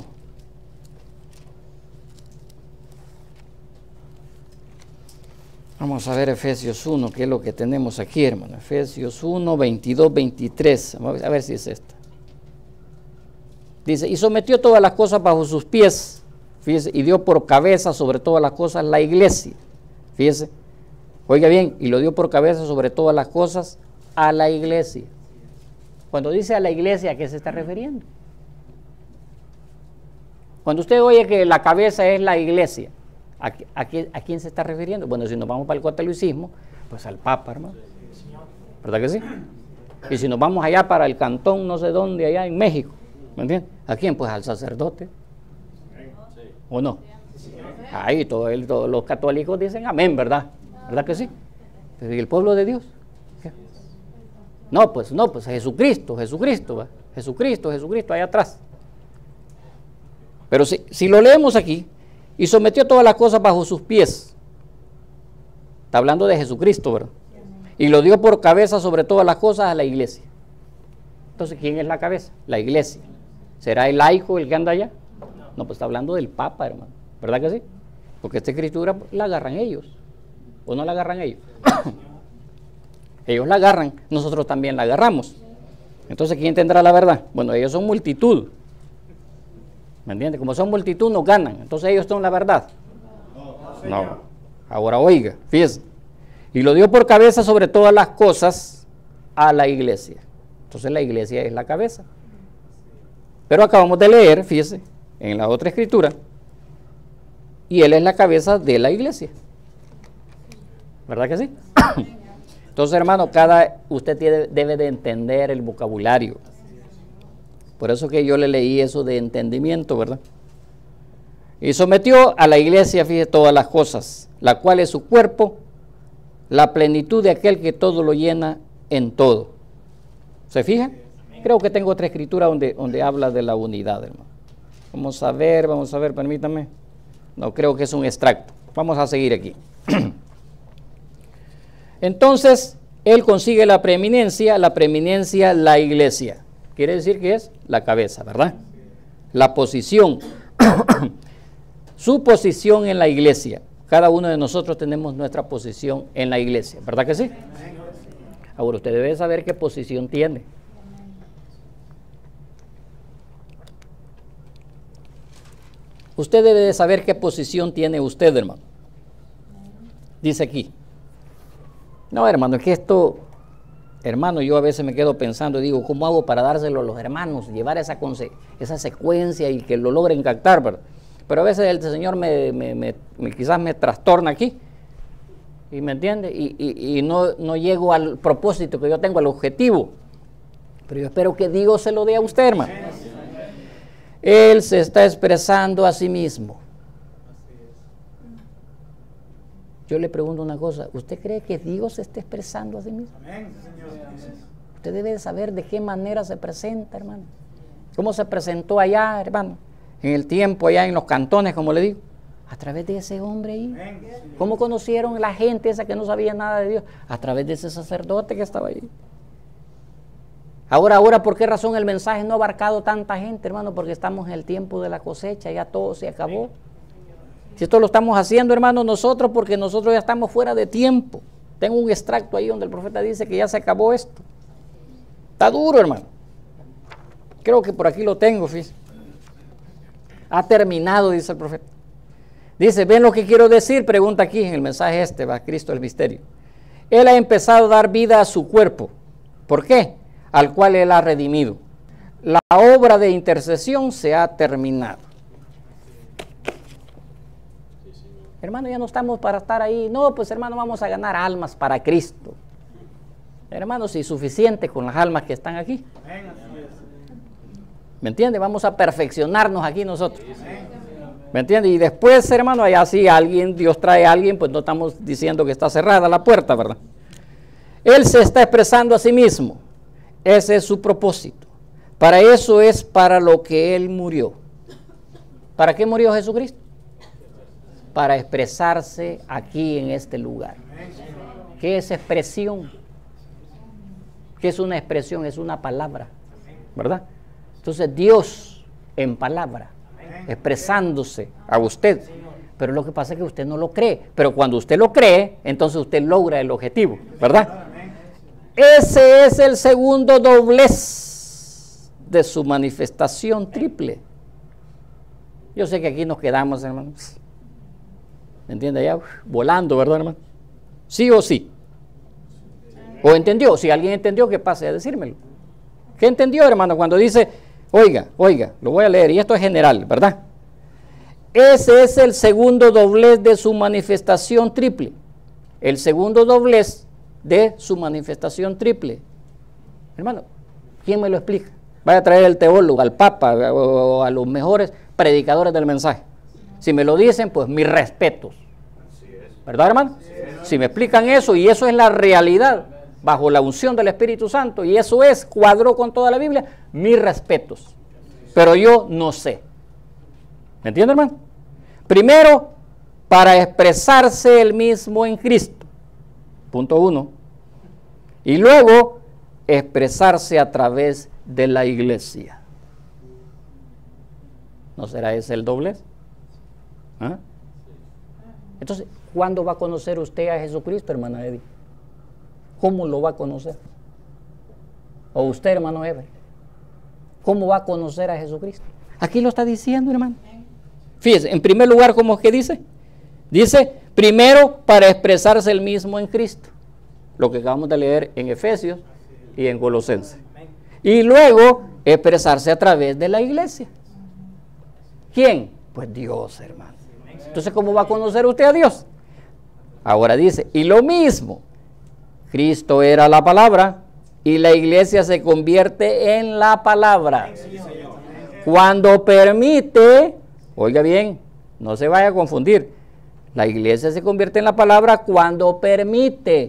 Vamos a ver Efesios 1, que es lo que tenemos aquí, hermano. Efesios 1, 22, 23. Vamos a ver si es esta. Dice, y sometió todas las cosas bajo sus pies. Fíjese, y dio por cabeza sobre todas las cosas la iglesia. Fíjese, oiga bien, y lo dio por cabeza sobre todas las cosas a la iglesia. Cuando dice a la iglesia, ¿a qué se está refiriendo? Cuando usted oye que la cabeza es la iglesia, ¿a quién se está refiriendo? Bueno, si nos vamos para el catolicismo, pues al Papa, hermano. ¿Verdad que sí? Y si nos vamos allá para el cantón, no sé dónde, allá en México, ¿me entiendes? ¿A quién? Pues al sacerdote. ¿O no? Ahí todos los católicos dicen amén, ¿verdad? ¿Verdad que sí? Pero ¿y el pueblo de Dios? ¿Qué? No, pues Jesucristo, ¿va? Jesucristo, allá atrás. Pero si lo leemos aquí, y sometió todas las cosas bajo sus pies. Está hablando de Jesucristo, ¿verdad? Y lo dio por cabeza sobre todas las cosas a la iglesia. Entonces, ¿quién es la cabeza? La iglesia. ¿Será el laico el que anda allá? No, pues está hablando del Papa, hermano. ¿Verdad que sí? Porque esta escritura la agarran ellos. ¿O no la agarran ellos? Ellos la agarran, nosotros también la agarramos. Entonces, ¿quién tendrá la verdad? Bueno, ellos son multitud. ¿Me entiendes? Como son multitud, nos ganan. Entonces, ellos son la verdad. No. Ahora oiga, fíjese. Y lo dio por cabeza sobre todas las cosas a la iglesia. Entonces, la iglesia es la cabeza. Pero acabamos de leer, fíjese, en la otra escritura, y él es la cabeza de la iglesia. ¿Verdad que sí? Entonces, hermano, usted debe de entender el vocabulario. Por eso que yo le leí eso de entendimiento, ¿verdad? Y sometió a la iglesia, fíjese, todas las cosas, la cual es su cuerpo, la plenitud de aquel que todo lo llena en todo. ¿Se fija? Creo que tengo otra escritura donde habla de la unidad, hermano. Vamos a ver, permítame. No, creo que es un extracto. Vamos a seguir aquí. Entonces, él consigue la preeminencia la iglesia. Quiere decir que es la cabeza, ¿verdad? La posición. Su posición en la iglesia. Cada uno de nosotros tenemos nuestra posición en la iglesia, ¿verdad que sí? Ahora, usted debe saber qué posición tiene. Usted debe de saber qué posición tiene usted, hermano. Dice aquí. No, hermano, es que esto, hermano, yo a veces me quedo pensando y digo, ¿cómo hago para dárselo a los hermanos? Llevar esa secuencia y que lo logren captar, ¿verdad? Pero a veces el Señor quizás me trastorna aquí. ¿Y me entiende? Y no llego al propósito que yo tengo, al objetivo. Pero yo espero que Dios se lo dé a usted, hermano. Él se está expresando a sí mismo. Yo le pregunto una cosa, ¿usted cree que Dios se está expresando a sí mismo? Usted debe saber de qué manera se presenta, hermano. ¿Cómo se presentó allá, hermano? En el tiempo, allá en los cantones, como le digo. A través de ese hombre ahí. ¿Cómo conocieron la gente esa que no sabía nada de Dios? A través de ese sacerdote que estaba ahí. Ahora, ¿por qué razón el mensaje no ha abarcado tanta gente, hermano? Porque estamos en el tiempo de la cosecha, ya todo se acabó. Si esto lo estamos haciendo, hermano, nosotros, porque nosotros ya estamos fuera de tiempo. Tengo un extracto ahí donde el profeta dice que ya se acabó esto. Está duro, hermano. Creo que por aquí lo tengo, fíjate. Ha terminado, dice el profeta. Dice, ¿ven lo que quiero decir? Pregunta aquí en el mensaje va Cristo el misterio. Él ha empezado a dar vida a su cuerpo. ¿Por qué? Al cual él ha redimido. La obra de intercesión se ha terminado. Hermano, ya no estamos para estar ahí. No, pues hermano, vamos a ganar almas para Cristo. Hermano, si es suficiente con las almas que están aquí. ¿Me entiende? Vamos a perfeccionarnos aquí nosotros. ¿Me entiende? Y después, hermano, allá si Dios trae a alguien, pues no estamos diciendo que está cerrada la puerta, ¿verdad? Él se está expresando a sí mismo. Ese es su propósito. Para eso es para lo que Él murió. ¿Para qué murió Jesucristo? Para expresarse aquí en este lugar. ¿Qué es expresión? ¿Qué es una expresión? Es una palabra, ¿verdad? Entonces Dios en palabra, expresándose a usted. Pero lo que pasa es que usted no lo cree. Pero cuando usted lo cree, entonces usted logra el objetivo, ¿verdad? Ese es el segundo doblez de su manifestación triple. Yo sé que aquí nos quedamos, hermanos. ¿Me entiende? Ya volando, ¿verdad, hermano? ¿Sí o sí? ¿O entendió? Si alguien entendió, que pase a decírmelo. ¿Qué entendió, hermano? Cuando dice, oiga, lo voy a leer, y esto es general, ¿verdad? Ese es el segundo doblez de su manifestación triple. El segundo doblez de su manifestación triple. Hermano, ¿quién me lo explica? Vaya a traer al teólogo, al papa o a los mejores predicadores del mensaje. Si me lo dicen, pues mis respetos. ¿Verdad, hermano? Si me explican eso y eso es la realidad bajo la unción del Espíritu Santo y eso es, cuadró con toda la Biblia, mis respetos. Pero yo no sé. ¿Me entiende, hermano? Primero, para expresarse el mismo en Cristo. Punto 1. Y luego, expresarse a través de la iglesia. ¿No será ese el doblez? ¿Ah? Entonces, ¿cuándo va a conocer usted a Jesucristo, hermana Edith? ¿Cómo lo va a conocer? O usted, hermano Ever, ¿cómo va a conocer a Jesucristo? Aquí lo está diciendo, hermano. Fíjese, en primer lugar, ¿cómo es que dice? Dice, primero, para expresarse el mismo en Cristo. Lo que acabamos de leer en Efesios y en Colosenses. Y luego, expresarse a través de la iglesia. ¿Quién? Pues Dios, hermano. Entonces, ¿cómo va a conocer usted a Dios? Ahora dice, y lo mismo, Cristo era la palabra y la iglesia se convierte en la palabra. Cuando permite, oiga bien, no se vaya a confundir, la iglesia se convierte en la palabra cuando permite.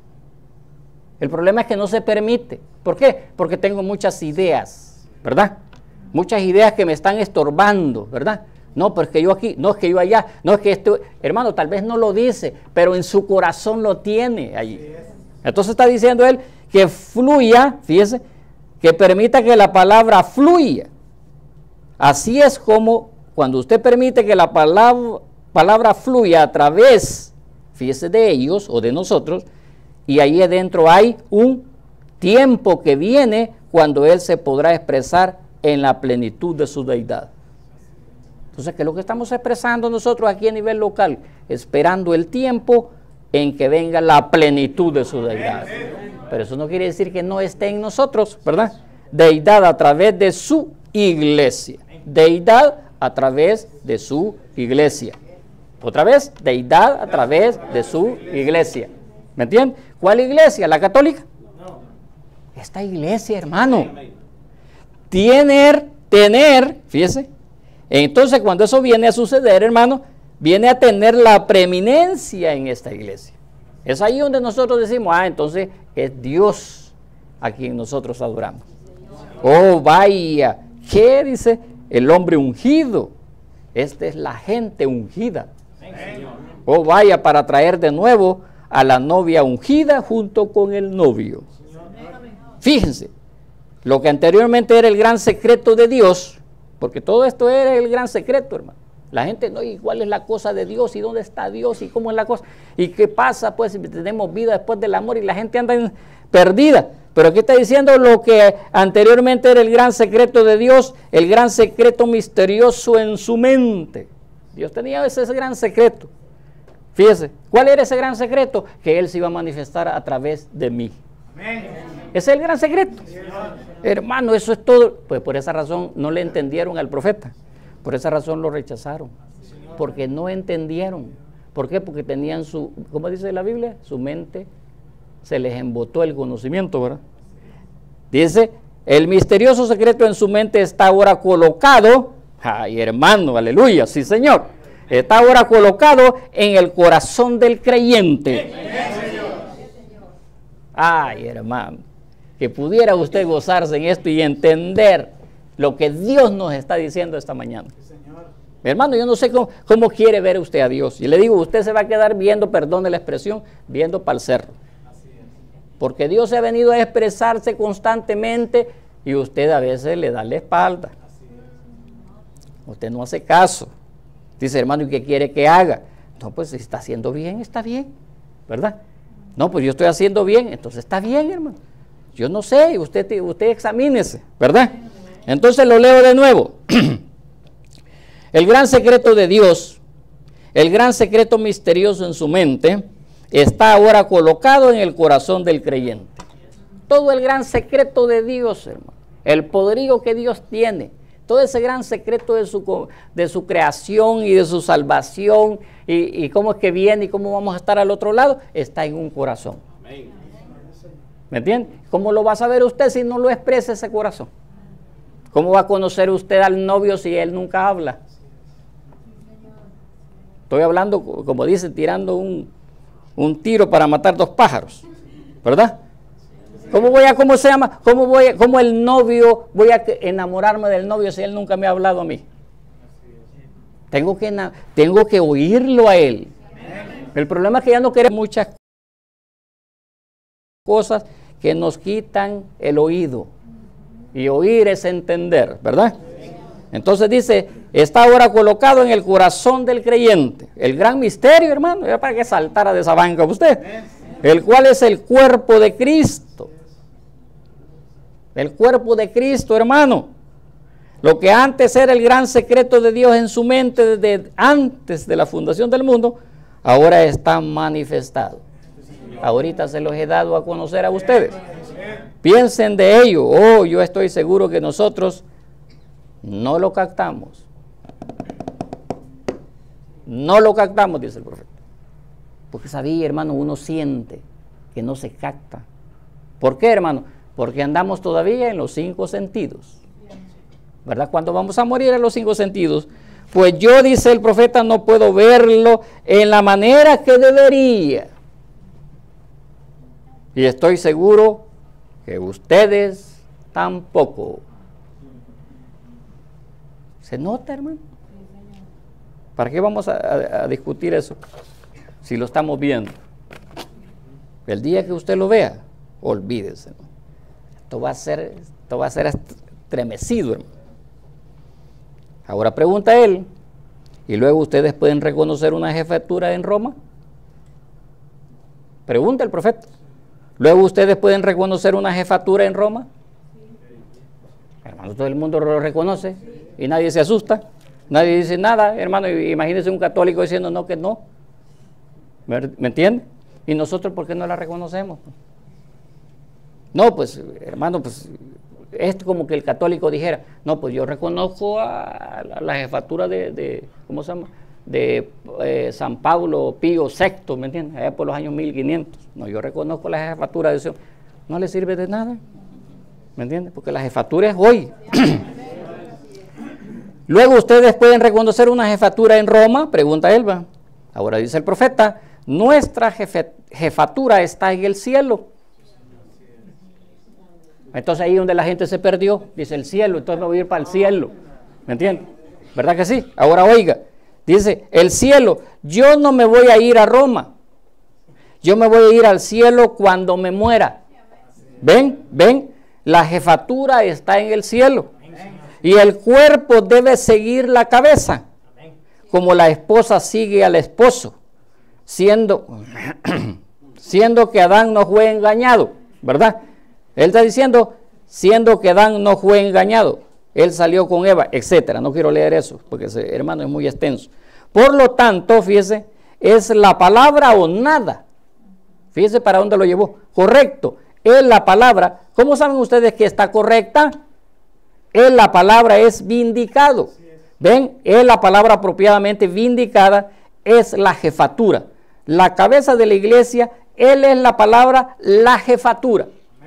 El problema es que no se permite. ¿Por qué? Porque tengo muchas ideas, ¿verdad? Muchas ideas que me están estorbando, ¿verdad? No, pero es que yo aquí, no es que yo allá, no es que esto, hermano, tal vez no lo dice, pero en su corazón lo tiene allí. Entonces está diciendo él que fluya, fíjese, que permita que la palabra fluya. Así es como cuando usted permite que la palabra fluya a través, fíjese, de ellos o de nosotros, y ahí adentro hay un tiempo que viene cuando él se podrá expresar en la plenitud de su deidad. Entonces, ¿qué es lo que estamos expresando nosotros aquí a nivel local? Esperando el tiempo en que venga la plenitud de su deidad. Pero eso no quiere decir que no esté en nosotros, ¿verdad? Deidad a través de su iglesia. Deidad a través de su iglesia. Otra vez, deidad a través de su iglesia. ¿Me entienden? ¿Cuál iglesia? ¿La católica? Esta iglesia, hermano. Tener, fíjese. Entonces, cuando eso viene a suceder, hermano, viene a tener la preeminencia en esta iglesia. Es ahí donde nosotros decimos, entonces es Dios a quien nosotros adoramos. Oh, vaya, ¿qué dice? El hombre ungido. Esta es la gente ungida. Oh, vaya, para traer de nuevo a la novia ungida junto con el novio. Fíjense, lo que anteriormente era el gran secreto de Dios, porque todo esto era el gran secreto, hermano. La gente, no, ¿y cuál es la cosa de Dios? ¿Y dónde está Dios? ¿Y cómo es la cosa? ¿Y qué pasa, pues, si tenemos vida después del amor? Y la gente anda perdida. Pero aquí está diciendo lo que anteriormente era el gran secreto de Dios, el gran secreto misterioso en su mente. Dios tenía ese gran secreto. Fíjese, ¿cuál era ese gran secreto? Que Él se iba a manifestar a través de mí. Amén. Ese es el gran secreto. Sí, hermano, eso es todo. Pues por esa razón no le entendieron al profeta. Por esa razón lo rechazaron. Porque no entendieron. ¿Por qué? Porque tenían su, ¿cómo dice la Biblia? Su mente se les embotó el conocimiento, ¿verdad? Dice, el misterioso secreto en su mente está ahora colocado. Ay, hermano, aleluya, sí, Señor. Está ahora colocado en el corazón del creyente. Ay, hermano, que pudiera usted gozarse en esto y entender lo que Dios nos está diciendo esta mañana. Mi hermano, yo no sé cómo quiere ver usted a Dios. Y le digo, usted se va a quedar viendo, perdone la expresión, viendo para el cerro. Porque Dios se ha venido a expresarse constantemente y usted a veces le da la espalda. Usted no hace caso. Dice, hermano, ¿y qué quiere que haga? No, pues si está haciendo bien, está bien, ¿verdad? No, pues yo estoy haciendo bien, entonces está bien, hermano. Yo no sé, usted examínese, ¿verdad? Entonces lo leo de nuevo. El gran secreto de Dios, el gran secreto misterioso en su mente, está ahora colocado en el corazón del creyente. Todo el gran secreto de Dios, hermano, el poderío que Dios tiene, todo ese gran secreto de su creación y de su salvación y cómo es que viene y cómo vamos a estar al otro lado, está en un corazón. ¿Me entiende? ¿Cómo lo va a saber usted si no lo expresa ese corazón? ¿Cómo va a conocer usted al novio si él nunca habla? Estoy hablando, como dice, tirando un tiro para matar dos pájaros, ¿verdad? ¿Cómo el novio, voy a enamorarme del novio si él nunca me ha hablado a mí? Tengo que oírlo a él. El problema es que ya no queremos muchas cosas que nos quitan el oído. Y oír es entender, ¿verdad? Entonces dice, está ahora colocado en el corazón del creyente. El gran misterio, hermano, era para que saltara de esa banca usted. El cual es el cuerpo de Cristo. El cuerpo de Cristo, hermano. Lo que antes era el gran secreto de Dios en su mente desde antes de la fundación del mundo, ahora está manifestado. Ahorita se los he dado a conocer a ustedes. Piensen de ello. Oh, yo estoy seguro que nosotros no lo captamos. No lo captamos, dice el profeta. Porque sabía, hermano, uno siente que no se capta. ¿Por qué, hermano? Porque andamos todavía en los 5 sentidos. ¿Verdad? Cuando vamos a morir en los 5 sentidos, pues yo, dice el profeta, no puedo verlo en la manera que debería. Y estoy seguro que ustedes tampoco. ¿Se nota, hermano? ¿Para qué vamos a discutir eso si lo estamos viendo? El día que usted lo vea, olvídese, ¿no? Esto va a ser estremecido, hermano. Ahora pregunta él, ¿y luego ustedes pueden reconocer una jefatura en Roma? Pregunta el profeta. ¿Luego ustedes pueden reconocer una jefatura en Roma? Hermano, todo el mundo lo reconoce y nadie se asusta, nadie dice nada, hermano. Imagínense un católico diciendo no, que no. ¿Me entiende? ¿Y nosotros por qué no la reconocemos? No, pues, hermano, pues, es como que el católico dijera, no, pues yo reconozco a la jefatura de ¿cómo se llama? De San Pablo Pío VI, ¿me entiendes? Allá por los años 1500. No, yo reconozco la jefatura de eso. No le sirve de nada, ¿me entiendes? Porque la jefatura es hoy. Luego ustedes pueden reconocer una jefatura en Roma, pregunta Elba. Ahora dice el profeta, nuestra jefatura está en el cielo. Entonces ahí donde la gente se perdió, dice el cielo, entonces me voy a ir para el cielo, ¿me entiendes? ¿Verdad que sí? Ahora oiga, dice el cielo, yo no me voy a ir a Roma, yo me voy a ir al cielo cuando me muera. ¿Ven? La jefatura está en el cielo y el cuerpo debe seguir la cabeza, como la esposa sigue al esposo, siendo que Adán no fue engañado, ¿verdad? Él está diciendo, siendo que Adán no fue engañado, él salió con Eva, etcétera. No quiero leer eso, porque hermano es muy extenso. Por lo tanto, fíjese, es la palabra o nada. Fíjese para dónde lo llevó. Correcto, es la palabra. ¿Cómo saben ustedes que está correcta? Es la palabra, es vindicado. ¿Ven? Es la palabra apropiadamente vindicada, es la jefatura. La cabeza de la iglesia, él es la palabra, la jefatura.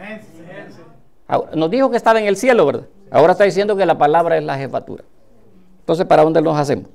Nos dijo que estaba en el cielo, ¿verdad? Ahora está diciendo que la palabra es la jefatura. Entonces, ¿para dónde nos hacemos?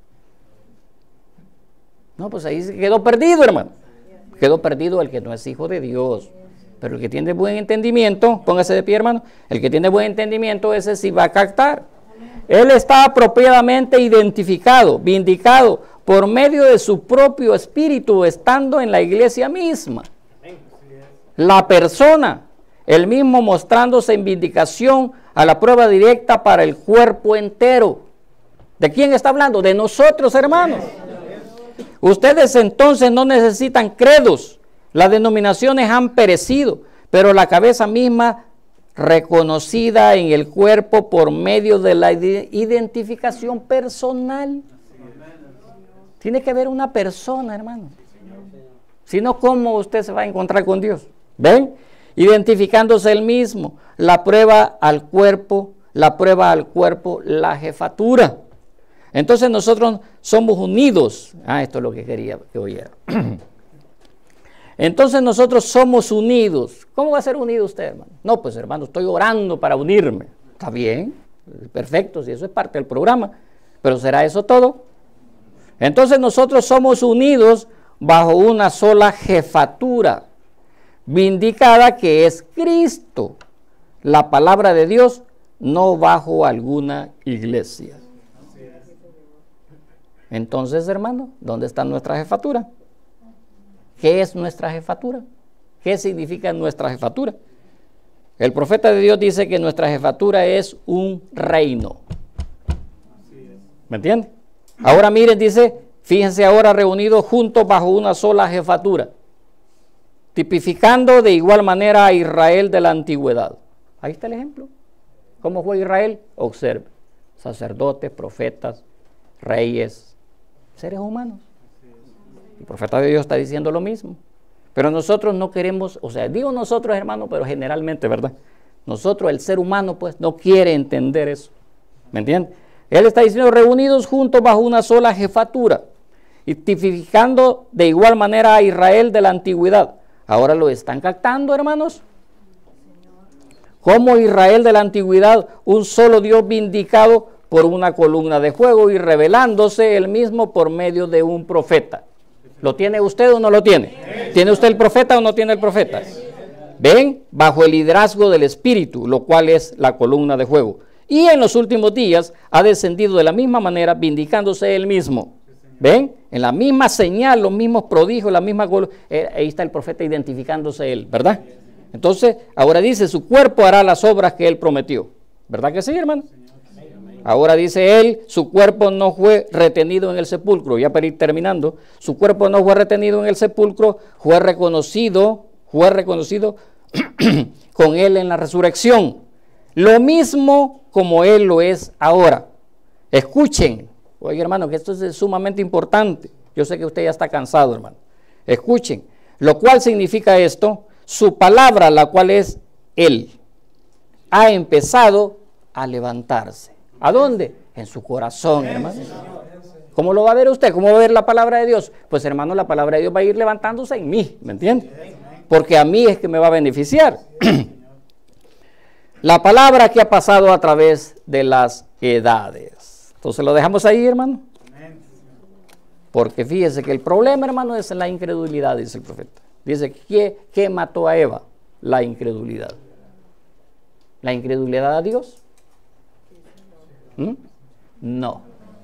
No, pues ahí quedó perdido, hermano. Quedó perdido el que no es hijo de Dios. Pero el que tiene buen entendimiento, póngase de pie, hermano. El que tiene buen entendimiento, ese sí va a captar. Él está apropiadamente identificado, vindicado, por medio de su propio espíritu, estando en la iglesia misma. La persona, el mismo mostrándose en vindicación a la prueba directa para el cuerpo entero. ¿De quién está hablando? De nosotros, hermanos. Ustedes entonces no necesitan credos. Las denominaciones han perecido, pero la cabeza misma reconocida en el cuerpo por medio de la identificación personal. Tiene que haber una persona, hermano. Si no, ¿cómo usted se va a encontrar con Dios? ¿Ven? Identificándose él mismo, la prueba al cuerpo, la jefatura. Entonces nosotros somos unidos. Esto es lo que quería que oyera. Entonces nosotros somos unidos. ¿Cómo va a ser unido usted, hermano? No, pues hermano, estoy orando para unirme. Está bien, perfecto, si eso es parte del programa. Pero ¿será eso todo? Entonces nosotros somos unidos bajo una sola jefatura, vindicada que es Cristo, la palabra de Dios, no bajo alguna iglesia. Entonces, hermano, ¿dónde está nuestra jefatura? ¿Qué es nuestra jefatura? ¿Qué significa nuestra jefatura? El profeta de Dios dice que nuestra jefatura es un reino. ¿Me entiende? Ahora miren, dice, fíjense ahora reunidos juntos bajo una sola jefatura, tipificando de igual manera a Israel de la antigüedad. Ahí está el ejemplo. ¿Cómo fue Israel? Observe, sacerdotes, profetas, reyes, seres humanos. El profeta de Dios está diciendo lo mismo. Pero nosotros no queremos, o sea, digo nosotros, hermano, pero generalmente, ¿verdad? Nosotros, el ser humano, pues, no quiere entender eso. ¿Me entiende? Él está diciendo, reunidos juntos bajo una sola jefatura, y tipificando de igual manera a Israel de la antigüedad. Ahora lo están captando, hermanos. Como Israel de la antigüedad, un solo Dios vindicado por una columna de fuego y revelándose él mismo por medio de un profeta. ¿Lo tiene usted o no lo tiene? ¿Tiene usted el profeta o no tiene el profeta? ¿Ven? Bajo el liderazgo del Espíritu, lo cual es la columna de fuego. Y en los últimos días ha descendido de la misma manera, vindicándose él mismo. ¿Ven? En la misma señal, los mismos prodigios, la misma... ahí está el profeta identificándose él, ¿verdad? Entonces, ahora dice, su cuerpo hará las obras que él prometió. ¿Verdad que sí, hermano? Ahora dice él, su cuerpo no fue retenido en el sepulcro. Ya para ir terminando, su cuerpo no fue retenido en el sepulcro, fue reconocido con él en la resurrección. Lo mismo como él lo es ahora. Escuchen, oye hermano, que esto es sumamente importante. Yo sé que usted ya está cansado, hermano. Escuchen, lo cual significa esto, su palabra, la cual es él, ha empezado a levantarse. ¿A dónde? En su corazón, hermano. ¿Cómo lo va a ver usted? ¿Cómo va a ver la palabra de Dios? Pues hermano, la palabra de Dios va a ir levantándose en mí, ¿me entiende? Porque a mí es que me va a beneficiar. La palabra que ha pasado a través de las edades. Entonces lo dejamos ahí, hermano. Porque fíjese que el problema, hermano, es la incredulidad, dice el profeta. Dice, ¿qué mató a Eva? La incredulidad. ¿La incredulidad a Dios? No.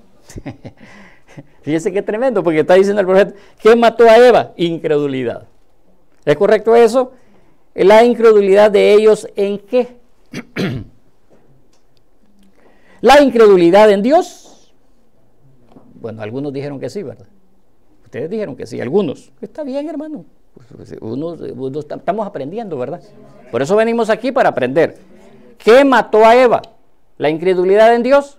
Fíjese qué tremendo, porque está diciendo el profeta, ¿qué mató a Eva? Incredulidad. ¿Es correcto eso? La incredulidad de ellos, ¿en qué? La incredulidad en Dios. Bueno, algunos dijeron que sí, ¿verdad? Ustedes dijeron que sí, algunos. Está bien, hermano. Estamos aprendiendo, ¿verdad? Por eso venimos aquí, para aprender. ¿Qué mató a Eva? ¿La incredulidad en Dios?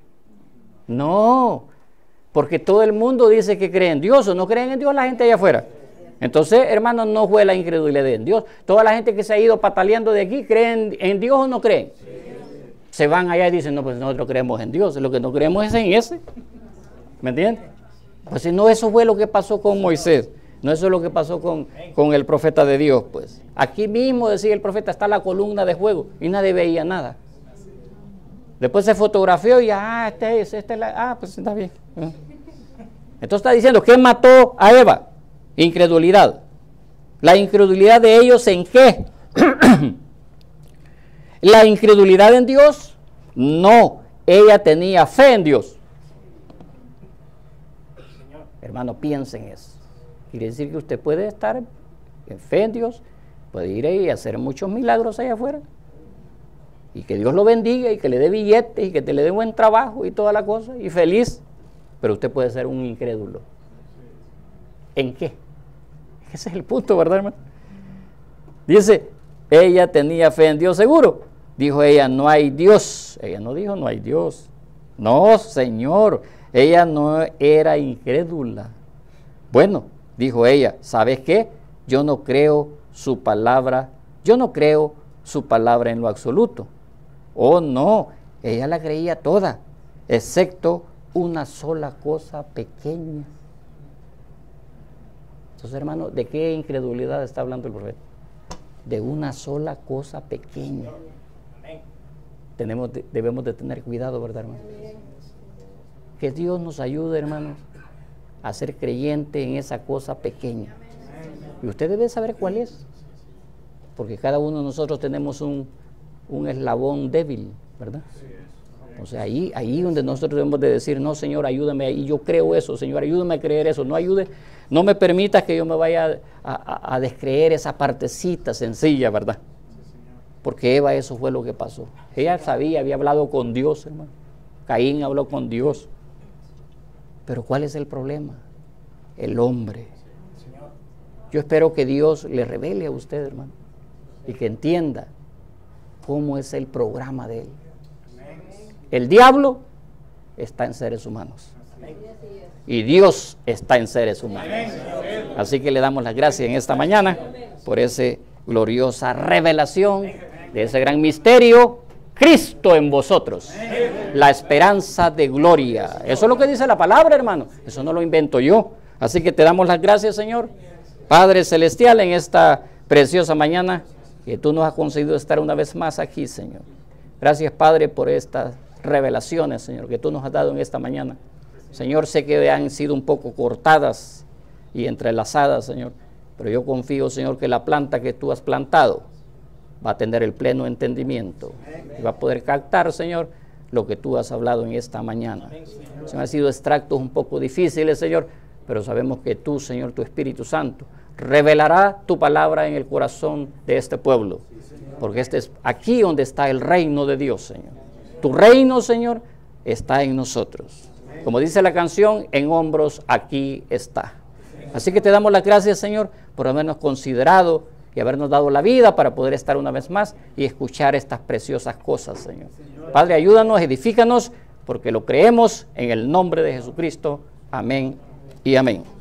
No, porque todo el mundo dice que cree en Dios, o no creen en Dios la gente allá afuera. Entonces, hermano, no fue la incredulidad en Dios. Toda la gente que se ha ido pataleando de aquí, ¿creen en Dios o no creen? Sí. Se van allá y dicen, no, pues nosotros creemos en Dios, lo que no creemos es en ese. ¿Me entiendes? Pues si no, eso fue lo que pasó con Moisés. No, eso es lo que pasó con el profeta de Dios, pues. Aquí mismo, decía el profeta, está la columna de fuego y nadie veía nada. Después se fotografió y pues está bien. Entonces está diciendo, ¿qué mató a Eva? Incredulidad. ¿La incredulidad de ellos en qué? ¿La incredulidad en Dios? No, ella tenía fe en Dios. Hermano, piensen en eso. Quiere decir que usted puede estar en fe en Dios, puede ir ahí y hacer muchos milagros allá afuera. Y que Dios lo bendiga y que le dé billetes y que te le dé buen trabajo y toda la cosa y feliz. Pero usted puede ser un incrédulo. ¿En qué? Ese es el punto, ¿verdad, hermano? Dice, ella tenía fe en Dios seguro. Dijo ella, no hay Dios. Ella no dijo, no hay Dios. No, Señor. Ella no era incrédula. Bueno, dijo ella, ¿sabes qué? Yo no creo su palabra. Yo no creo su palabra en lo absoluto. Oh, no. Ella la creía toda, excepto una sola cosa pequeña. Entonces, hermano, ¿de qué incredulidad está hablando el profeta? De una sola cosa pequeña. Debemos de tener cuidado, ¿verdad, hermano? Que Dios nos ayude, hermanos, a ser creyente en esa cosa pequeña. Y usted debe saber cuál es. Porque cada uno de nosotros tenemos un eslabón débil, ¿verdad? O sea, ahí donde nosotros debemos de decir, no, Señor, ayúdame, y yo creo eso, Señor, ayúdame a creer eso, no me permitas que yo me vaya a descreer esa partecita sencilla, ¿verdad? Porque Eva, eso fue lo que pasó. Ella sabía, había hablado con Dios, hermano. Caín habló con Dios. Pero ¿cuál es el problema? El hombre. Yo espero que Dios le revele a usted, hermano, y que entienda cómo es el programa de él. El diablo está en seres humanos y Dios está en seres humanos. Así que le damos las gracias en esta mañana por esa gloriosa revelación de ese gran misterio, Cristo en vosotros, la esperanza de gloria. Eso es lo que dice la palabra, hermano. Eso no lo invento yo. Así que te damos las gracias, Señor, Padre Celestial, en esta preciosa mañana que tú nos has concedido estar una vez más aquí, Señor. Gracias, Padre, por estas revelaciones, Señor, que tú nos has dado en esta mañana. Señor, sé que han sido un poco cortadas y entrelazadas, Señor, pero yo confío, Señor, que la planta que tú has plantado va a tener el pleno entendimiento y va a poder captar, Señor, lo que tú has hablado en esta mañana. Señor, han sido extractos un poco difíciles, Señor, pero sabemos que tú, Señor, tu Espíritu Santo, revelará tu palabra en el corazón de este pueblo, porque este es aquí donde está el reino de Dios, Señor. Tu reino, Señor, está en nosotros. Como dice la canción, en hombros aquí está. Así que te damos las gracias, Señor, por habernos considerado y habernos dado la vida para poder estar una vez más y escuchar estas preciosas cosas, Señor. Padre, ayúdanos, edifícanos, porque lo creemos en el nombre de Jesucristo. Amén y amén.